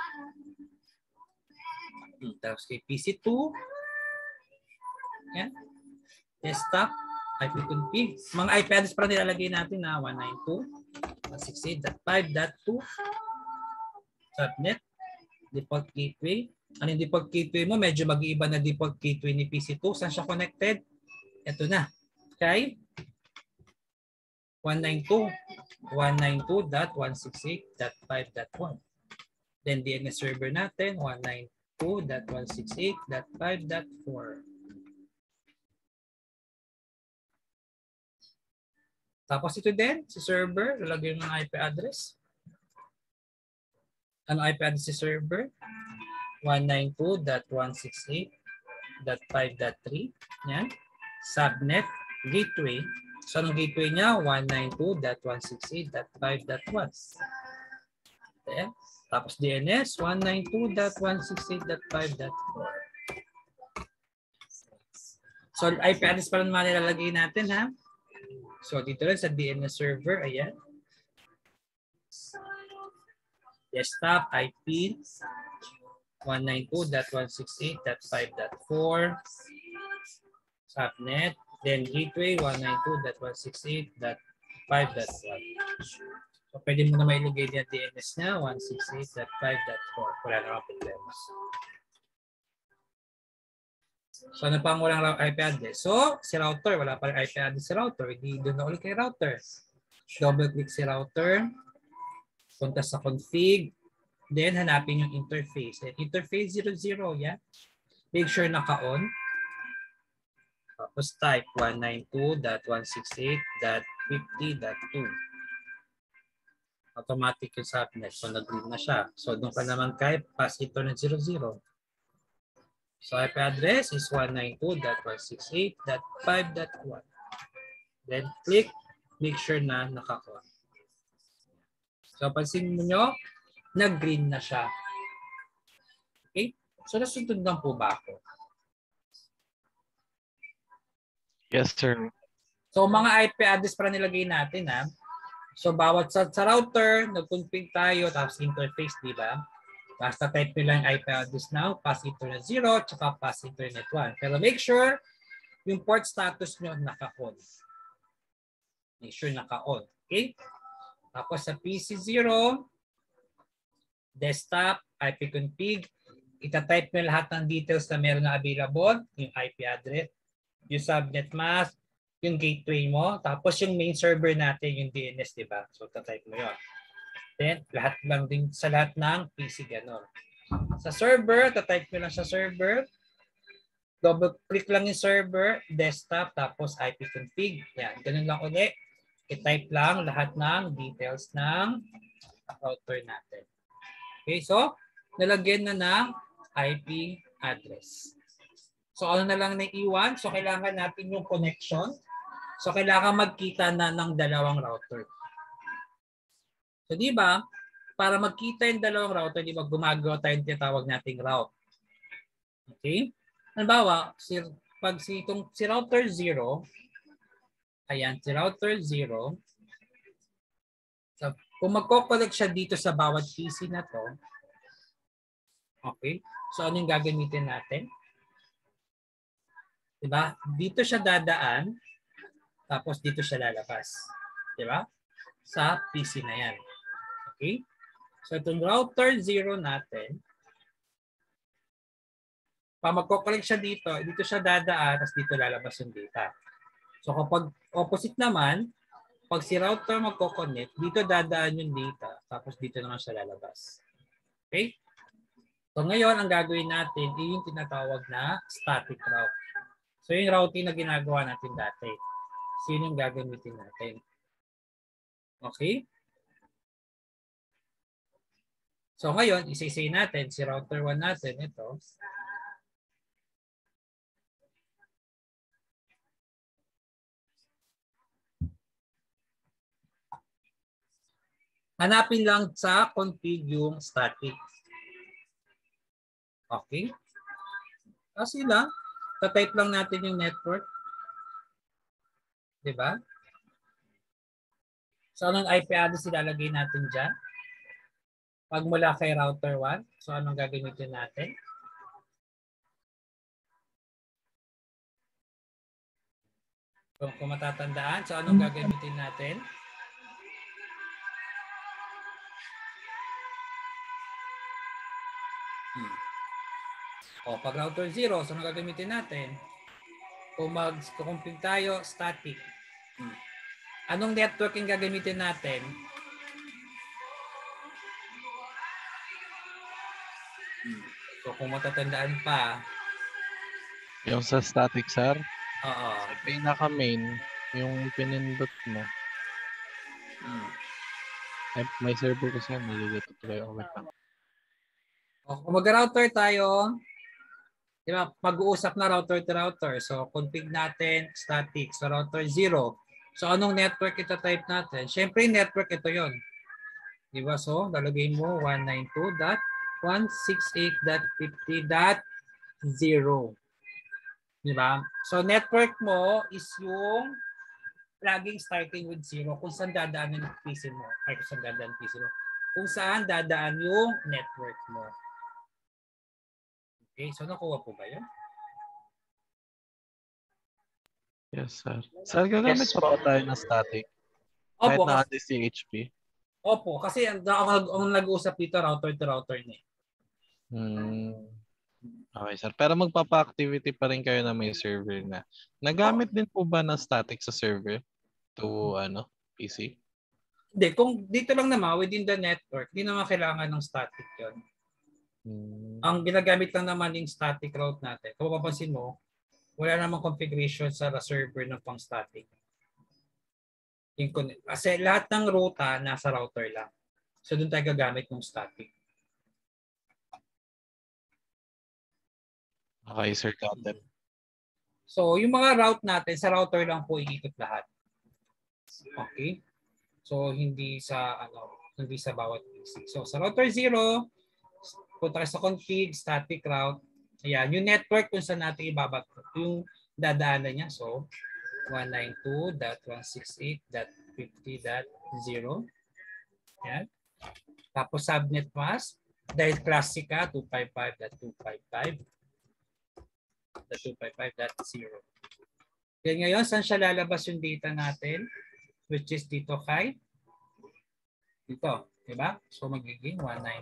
Tapos kay PC2. Yan. Desktop. IP config. Mga IP address para nilalagay natin na 192.168.5.2. Subnet. Default gateway. Ano yung default gateway mo? Medyo mag-iiba na default gateway ni PC2. Saan siya connected? Ito na. Okay? 192.168.5.1. Then DNS server natin, 192.168.5.4. Tapos ito din, si server, lalagyan ng IP address. Ano IP address si server? 192.168.5.3. Yan. Subnet, gateway. So, anong gateway niya? 192.168.5.1. Then, tapos DNS, 192.168.5.4. So, IP address pa naman nilalagay natin, ha? So, dito rin sa DNS server, ayan. Desktop, IP, 192.168.5.4. Subnet, then gateway, 192.168.5.1. So, pwede mo na mailagay niya DNS niya, 168.5.4. Wala na problema. So, ano pang walang IP address? So, si router, wala pa rin IP address si router. Hindi doon na ulit kay router. Double-click si router. Punta sa config. Then, hanapin yung interface. And interface 00, yan. Make sure naka-on. Tapos type 192.168.50.2. Automatic yung subnet. So, nag-read na siya. So, doon ka naman kay pass ito ng 00. So, IP address is 192.168.5.1. Then, click. Make sure na naka-on. So, pansin mo nyo, nag-green na siya. Okay? So, nasunod lang po ba ako? Yes, sir. So, mga IP address para nilagay natin, ha? So, bawat sa router, nag-config tayo, tapos interface, di ba? Basta type nyo lang IP address now, pass internet 0, tsaka pass internet 1. Pero make sure, yung port status nyo naka-on. Make sure naka-on. Okay? Tapos sa PC0, desktop, IP config, itatype nyo lahat ng details na meron na available, yung IP address, yung subnet mask, yung gateway mo, tapos yung main server natin, yung DNS, di ba? So, itatype mo yun. Then, lahat lang din sa lahat ng PC, gano'n. Sa server, tatype nyo lang sa server, double-click lang yung server, desktop, tapos IP config. Yan, ganun lang ulit. I-type lang lahat ng details ng router natin. Okay, so, nalagyan na ng IP address. So, ano na lang na iwan? So, kailangan natin yung connection. So, kailangan magkita na ng dalawang router. So, di ba, para magkita yung dalawang router, di ba, gumagawa tayo yung tinatawag nating route. Okay? Halimbawa, pag si router 0, ayan, si router 0, so, kung magkoconnect siya dito sa bawat PC na to, okay, so ano yung gagamitin natin? Diba? Dito siya dadaan, tapos dito siya lalabas. Diba? Sa PC na yan. Okay? So, itong router 0 natin, pag magkoconnect siya dito siya dadaan, tapos dito lalabas yung data. So, kapag opposite naman, pag si router magkoconnect, dito dadaan yung data, tapos dito naman siya lalabas. Okay? So, ngayon, ang gagawin natin, yung tinatawag na static route. So, yung routing na ginagawa natin dati. So, yun yung gagamitin natin. Okay? So, ngayon, isa-isay natin, si router 1 natin, ito. Hanapin lang sa config yung static. Okay? Kasi lang, tatype lang natin yung network. Diba? So, anong IP address ilalagay natin dyan? Pag mula kay router 1, so anong gagamitin natin? Kung matatandaan, so anong gagamitin natin? O, pag router 0, so anong gagamitin natin? Kung mag-config tayo, static. Anong network yung gagamitin natin? So, kung matatandaan pa, Yung sa static, sir, oo. sa pinaka-main, yung pinindot mo, may server kasi yan, nalilito tuloy ako. Wait lang. O, kung mag-router tayo, di ba, mag-uusap na router to router. So, config natin, static. So, router 0. So, anong network ito type natin? Siyempre, network ito yon. Di ba? So, lalagay mo 192.168.50.0. Di ba? So, network mo is yung laging starting with 0 kung saan dadaan yung PC mo. Ay, kung saan dadaan yung PC mo. Kung saan dadaan yung network mo. Okay, so nakuha po ba yun? Yes, sir. Sir, gagamit pa ba tayo ng static? Kahit Opo, na kasi, CHP? opo, kasi ang nag-uusap dito router to router na. Okay, sir. Pero magpapa-activity pa rin kayo na may server na. Nagamit din po ba ng static sa server to PC? Hindi, kung dito lang naman within the network, hindi naman kailangan ng static yon. Ang ginagamit lang naman yung static route natin. Kung mapapansin mo, wala namang configuration sa server ng pang static. Kasi lahat ng ruta nasa router lang. So doon tayo gagamit ng static. Okay, sir. Got it. So yung mga route natin, sa router lang po iikot lahat. Okay? So hindi sa bawat PC. So sa router 0, punta ka sa config, static route. Ayan, yung network kung saan natin ibabato, yung dadaanan niya. So 192.168.50.0. Ayan. Tapos subnet mask, dahil classic ka, 255.255.255.0. Then ngayon, saan siya lalabas yung data natin? Which is dito kay dito, di ba? So magiging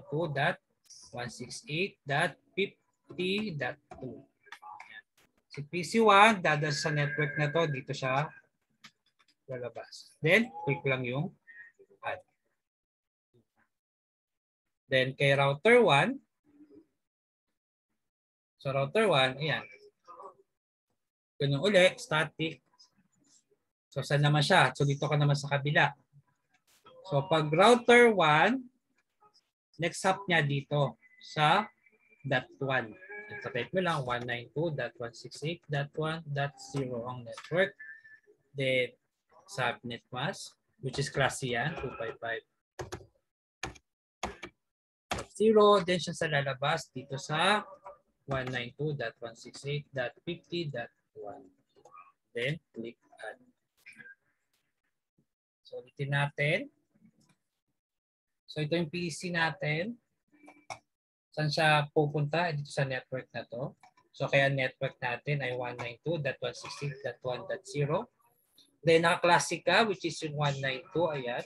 192.168.50.2. Si PC1, dadal sa network na to, dito siya lalabas. Then, click lang yung add. Then, kay router 1, so router 1, ayan. Ganun uli, static. So, saan naman siya? So, dito ka naman sa kabila. So, pag router 1, next hop niya dito sa .1. Type mo lang 192.168.1.0 ang network. Then, subnet mask, which is class C yan, 255.0. Then, siya sa lalabas dito sa 192.168.50.1. Then, click add. So, ulitin natin. So, ito yung PC natin. Saan siya pupunta? Dito sa network na to. So, kaya network natin ay 192.168.1.0. Then, naka-classic ka, which is yung 192. Ayan.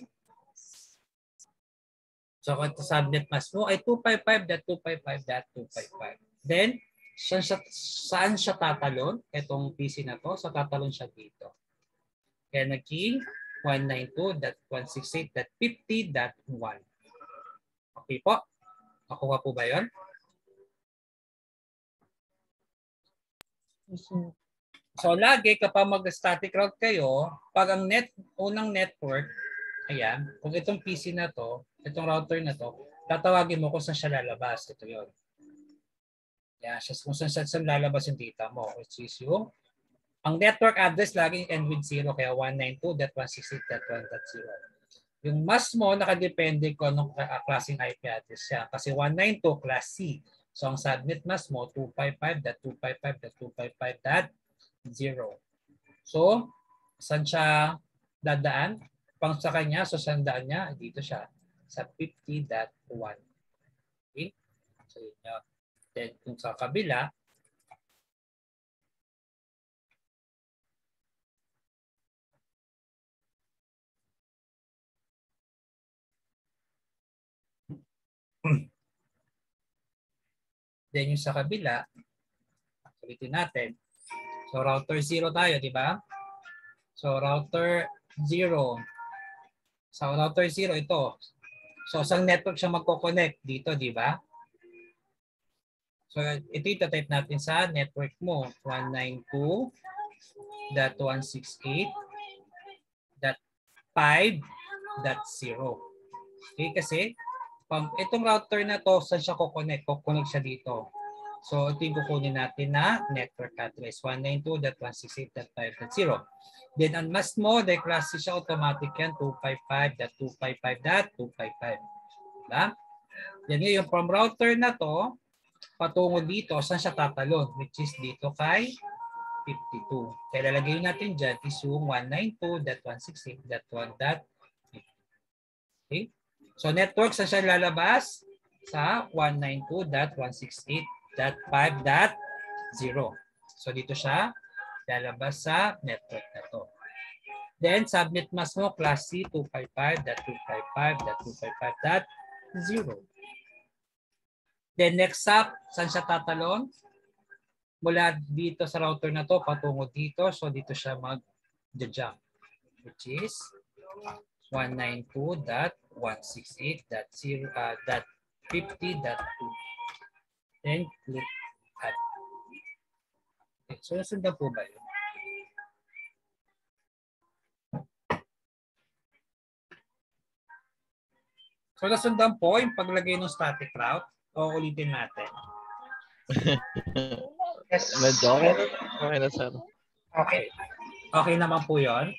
So, kung ito subnet mask mo ay 255.255.255. Then, saan siya tatalon? Itong PC na to. So, tatalon siya dito. Kaya naging 192.168.50.1. Okay po? Nakuha po ba yun? So, lagi kapag mag-static route kayo, pag ang unang network, ayan, kung itong PC na to, itong router na to, tatawagin mo kung saan siya lalabas. Ito yun. Yan, kung saan lalabas yung data mo. Which is yung, ang network address laging end with 0, kaya 192.168.1.0. Yung mask mo, nakadepende kung anong klaseng IP address siya. Kasi 192 class C. So, ang subnet mask mo, 255.255.255.0. So, saan siya dadaan? Pang sa kanya, so saan daan niya? Dito siya, sa 50.1. Okay? So, yun yun. Then, kung sa kabila, then yung sa kabila, ulitin natin. So, router 0 tayo, di ba? So, router 0. Sa router 0, ito. So, isang network siya magkoconnect dito, di ba? So, ito itatype natin sa network mo. 192.168.5.0. Okay, kasi itong router na to, saan siya kukonect? Kukonect siya dito. So, ito yung kukunin natin na network address. 192.168.5.0. Then, ang mask mo, dahil klase siya automatic yan, 255.255.255. Diba? Yan yung from router na to, patungo dito, saan siya tatalon? Which is dito kay 52. Kaya lalagay natin dyan is yung 192.168.1.50. Okay? So network, saan siya lalabas? Sa 192.168.5.0. So dito siya lalabas sa network na to. Then subnet mask mo, class C 255.255.255.0. Then next up, saan siya tatalon? Mula dito sa router na to patungo dito. So dito siya mag-jump, which is 192.168.50.2. Then click add. Okay, so nasundan po ba yun? So nasundan po yung paglagay ng static route. O ulitin natin. Yes. Medyo okay na. Okay na, sir. Okay. Okay naman po yun.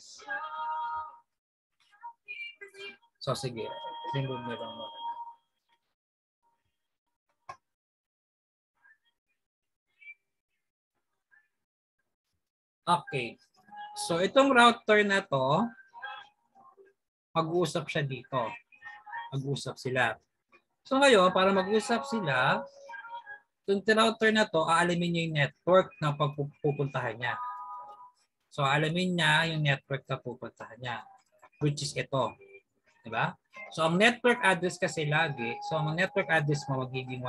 So sige. Remove na lang mo. Okay. So itong router na to, mag-uusap siya dito. Mag-usap sila. So ngayon, para mag-usap sila, itong router na to, aalamin niya yung network na pagpupuntahan niya. So aalamin niya yung network na pupuntahan niya, which is ito. Diba? So ang network address kasi lagi, so ang network address mo magiging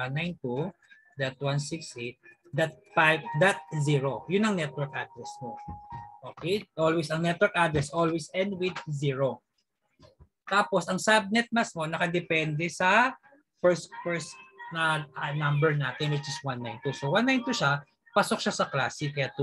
192.168.5.0. Yun ang network address mo. Okay? Always ang network address always end with 0. Tapos ang subnet mask mo nakadepende sa first na number natin, which is 192. So 192 siya, pasok siya sa classic, kaya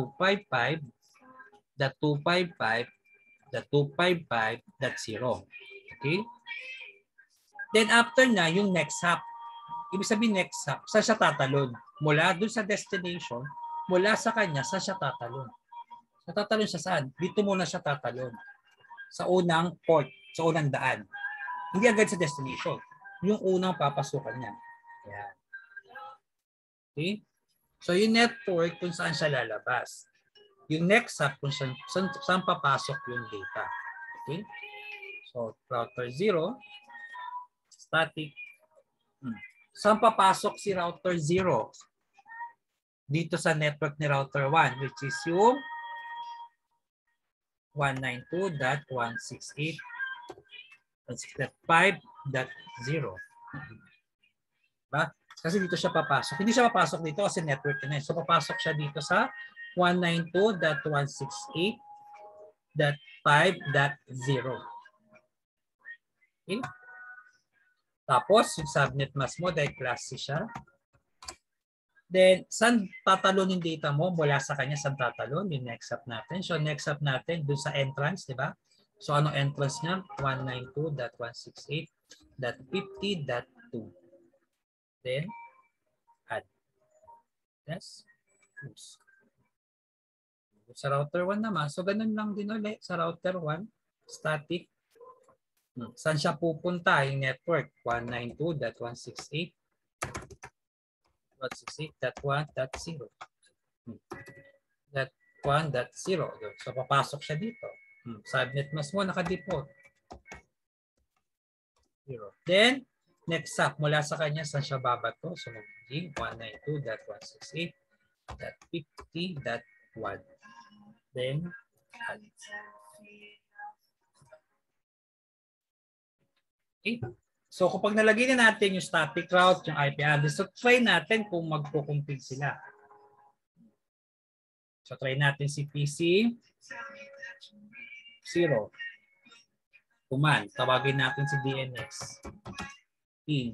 255.255.255.0. Okay? Then after na, yung next hop. Ibig sabihin next hop, saan siya tatalon? Mula dun sa destination, mula sa kanya, saan siya tatalon? Tatalon siya saan? Dito muna siya tatalon. Sa unang port, sa unang daan. Hindi agad sa destination. Yung unang papasukan niya. Ayan. Okay? So yung network kung saan siya lalabas. Yung next hop kung saan papasok yung data. Okay? So router 0, static. Saan papasok si router 0? Dito sa network ni router 1, which is yung 192.168.5.0. Diba? Kasi dito siya papasok. Hindi siya papasok dito kasi network na. So papasok siya dito sa 192.168.5.0. Okay? Tapos, yung subnet mask mo, dahil class C siya. Then, saan tatalon yung data mo? Mula sa kanya, saan tatalon? Yung next up natin. So, next up natin, dun sa entrance, di ba? So, ano entrance niya? 192.168.50.2. Then, add. Yes. Oops. Sa router 1 naman, so ganun lang din ulit sa router 1, static. Saan siya pupunta yung network? 192.168.168.1.0. That 1.0. So papasok siya dito. Subnet mask mo naka-default. 0. Then, next up, mula sa kanya, saan siya babato? So, magiging 192.168.50.1. Then, add. Okay. So, kapag nalagay na natin yung static route, yung IP address, so try natin kung magpo-config sila. So, try natin si PC 0. Command. Tawagin natin si DNS. Ping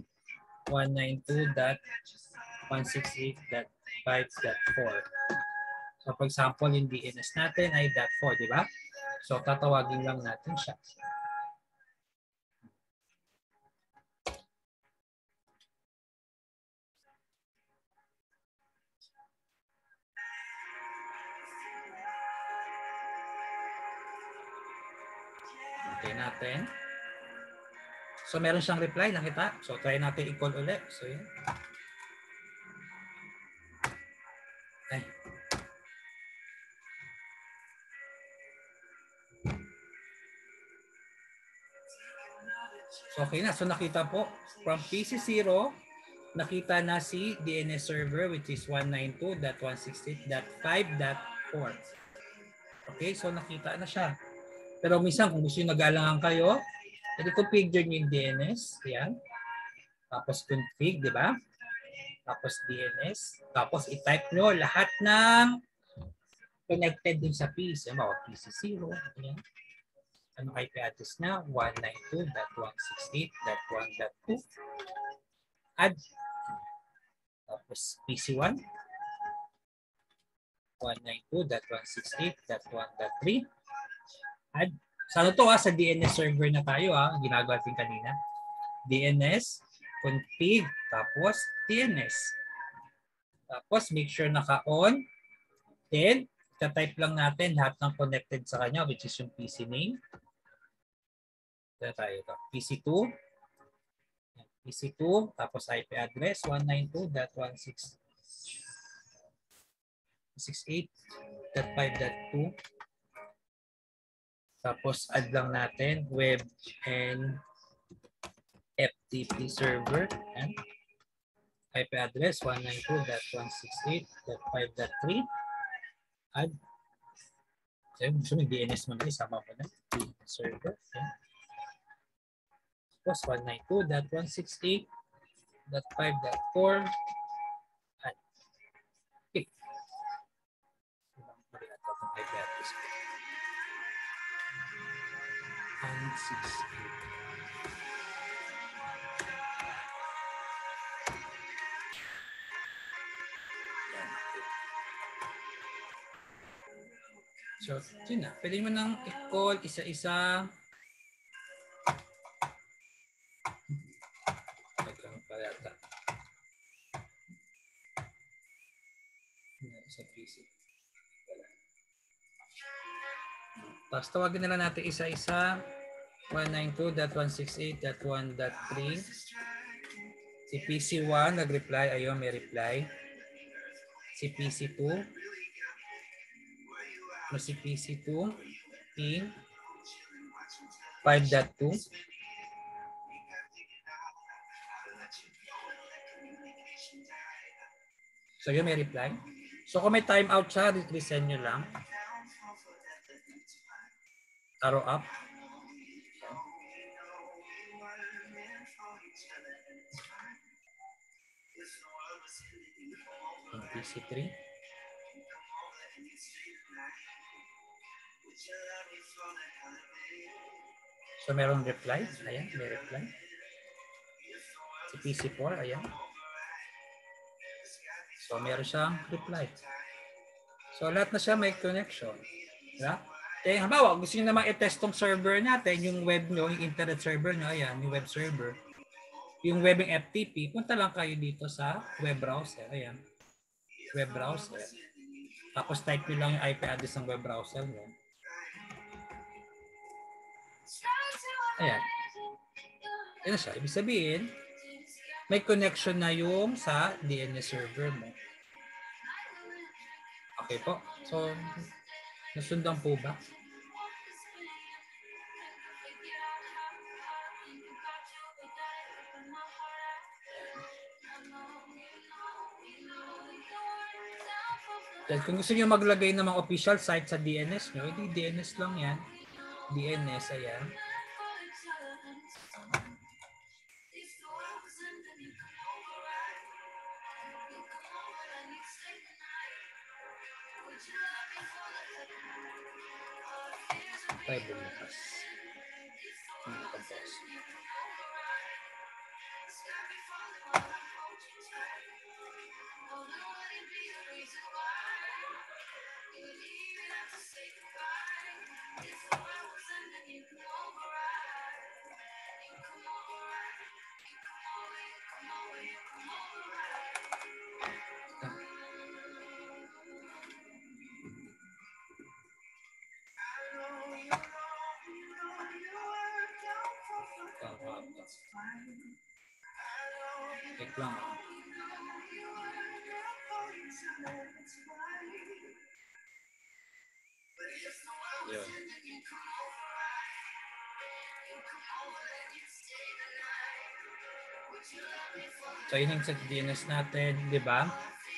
192.168.5.4. So, for example, yung DNS natin ay .4, di ba? So, tatawagin lang natin siya. Okay natin. So, meron siyang reply, nakita? So, try natin i-call ulit. So, yun. Okay. So, okay na. So, nakita po, from PC0, nakita na si DNS server which is 192.168.5.4. Okay, so nakita na siya. Pero minsan, kung gusto nyo nag-alangan kayo, i-configure nyo yung DNS. Yan. Tapos config, di ba? Tapos DNS. Tapos i-type nyo lahat ng connected din sa PC. PC0. Yan. Ano IP address na? 192.168.1.2. Add. Tapos PC1. 192.168.1.3. Add. Sa ano to sa DNS server na tayo ginagawa natin kanina. DNS, config, tapos DNS. Tapos make sure naka-on. Then, type lang natin lahat ng connected sa kanya which is yung PC name. Ito tayo ito. PC2. PC2, tapos IP address 192.168.5.2. Tapos add lang natin web and FTP server. Yan. IP address 192.168.5.3. Add. So, gusto mo DNS mo na isama mo na. Server. Yan. Tapos 192.168.5.4. Add. Okay. IP address. 168. So, yun na. Pwede mo nang i-call isa-isa. Nagkang palata. Sa PC. Tapos tawagin na lang natin isa-isa. 192.168.1.3. Si PC1 nag-reply. Ayun, may reply. Si PC2. Si PC2. Ping. 5.2. So yun, may reply. So kung may timeout siya, resend nyo lang. Arrow up. PC3. So merong reply. Ayan, may reply. Si PC4, ayan. So meron siyang reply. So lahat na siya may connection. Diba? Kaya halimbawa, gusto nyo naman i-test tong server natin, yung web nyo, yung internet server nyo, ayan, yung web server. Yung webbing FTP, punta lang kayo dito sa web browser. Ayan. Web browser. Tapos type nyo lang yung IP address ng web browser nyo. Ayan. Yan na siya. Ibig sabihin, may connection na yung sa DNS server mo. Okay po. So, nasundan po ba? Kung gusto niyo maglagay ng mga official site sa DNS nyo, hindi DNS lang yan. DNS, ayan. Tayo bumukas. Wait lang. Yun. So yun yung sa DNS natin, di ba?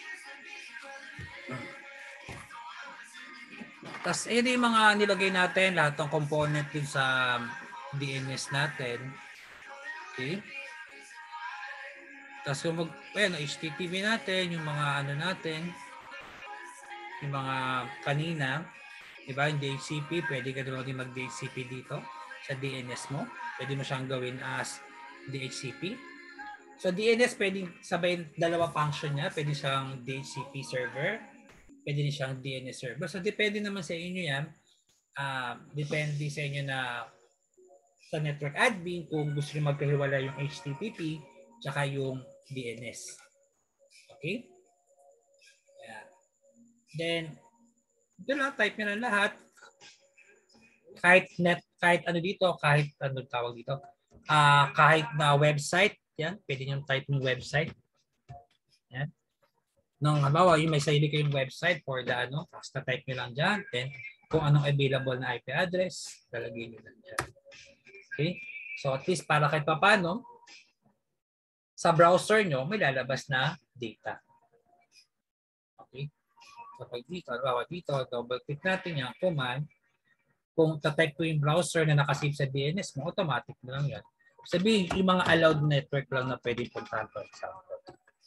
Tapos yun yung mga nilagay natin, lahat ng component dun sa DNS natin. Okay? Tapos kung HTTP natin, yung mga ano natin, yung mga kanina, diba, yung DHCP, pwede ka naman din mag-DHCP dito sa DNS mo. Pwede mo siyang gawin as DHCP. So DNS, pwedeng sabay dalawa function niya. Pwede siyang DHCP server, pwede din siyang DNS server. So depende naman sa inyo yan. Depende sa inyo na sa network admin kung gusto niyo magkahiwala yung HTTP tsaka yung DNS. Okay? Ayan. Then, ito lang, type nyo lang lahat. Kahit ano dito, kahit ano tawag dito, kahit na website, yan, pwede nyo type ng website. Yan. Nung halimbawa, yung may sarili kayong website for the ano, basta type nyo lang dyan. Then, kung anong available na IP address, lalagay nyo lang dyan. Okay? So, at least para kahit paano, sa browser nyo, may lalabas na data. Okay? So, pag dito, double click natin yung command. Kung tatype ko yung browser na nakasave sa DNS mo, automatic na lang yan. Sabihin, yung mga allowed network lang na pwede puntahan, for example.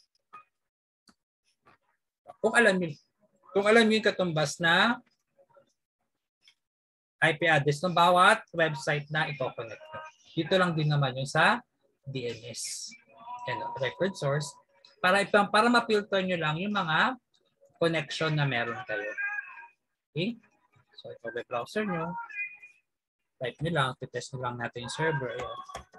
Kung alam nyo yung katumbas na IP address ng bawat website na i-connect nyo. Dito lang din naman yung sa DNS. Record source. Para ma-filter nyo lang yung mga connection na meron kayo. Okay? So, ito web browser nyo. Type nyo lang. Titest nyo lang natin yung server. Ayan.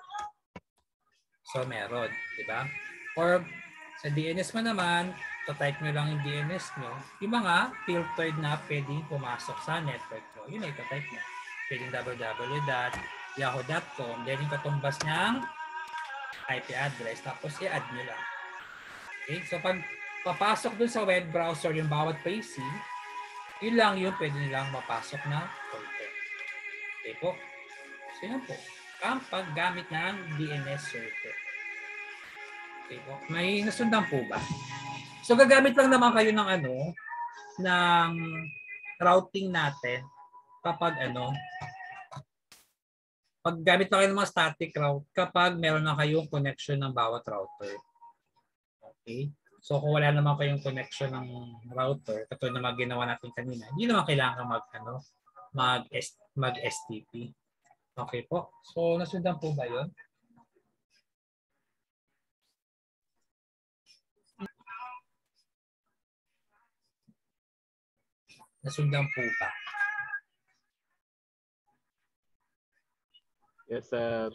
So, meron. Diba? Or sa DNS mo naman, type nyo lang yung DNS nyo. Yung mga filtered na pwedeng pumasok sa network nyo. Yun ay type nyo. Pwedeng www.yahoo.com. Then yung katumbas niyang IP address. Tapos i-add nyo lang. Okay? So, pag papasok dun sa web browser yung bawat PC, yun lang yung pwede nilang mapasok na filter. Okay po? So, yun po. Ang paggamit ng DNS server. Okay po. May nasundan po ba? So, gagamit lang naman kayo ng ng routing natin kapag paggamit lang kayo ng mga static route kapag meron na kayong connection ng bawat router. Okay? So kung wala naman kayong connection ng router, katulad na ginawa natin kanina, hindi naman kailangan mag-STP. Okay po. So nasundan po ba 'yon? Nasundan po ba? Yes, sir.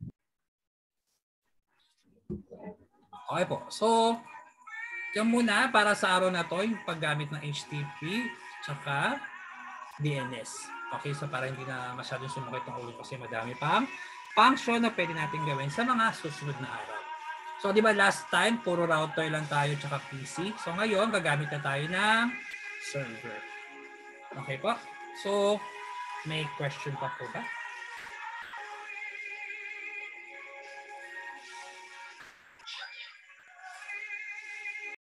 Okay po. So, yan muna para sa araw na to, yung paggamit ng HTTP tsaka DNS. Okay, so para hindi na masyadong sumakit ang ulo kasi madami pang function na pwede natin gawin sa mga susunod na araw. So, di ba last time, puro router lang tayo tsaka PC. So, ngayon, gagamit na tayo ng server. Okay po? So, may question pa po ba?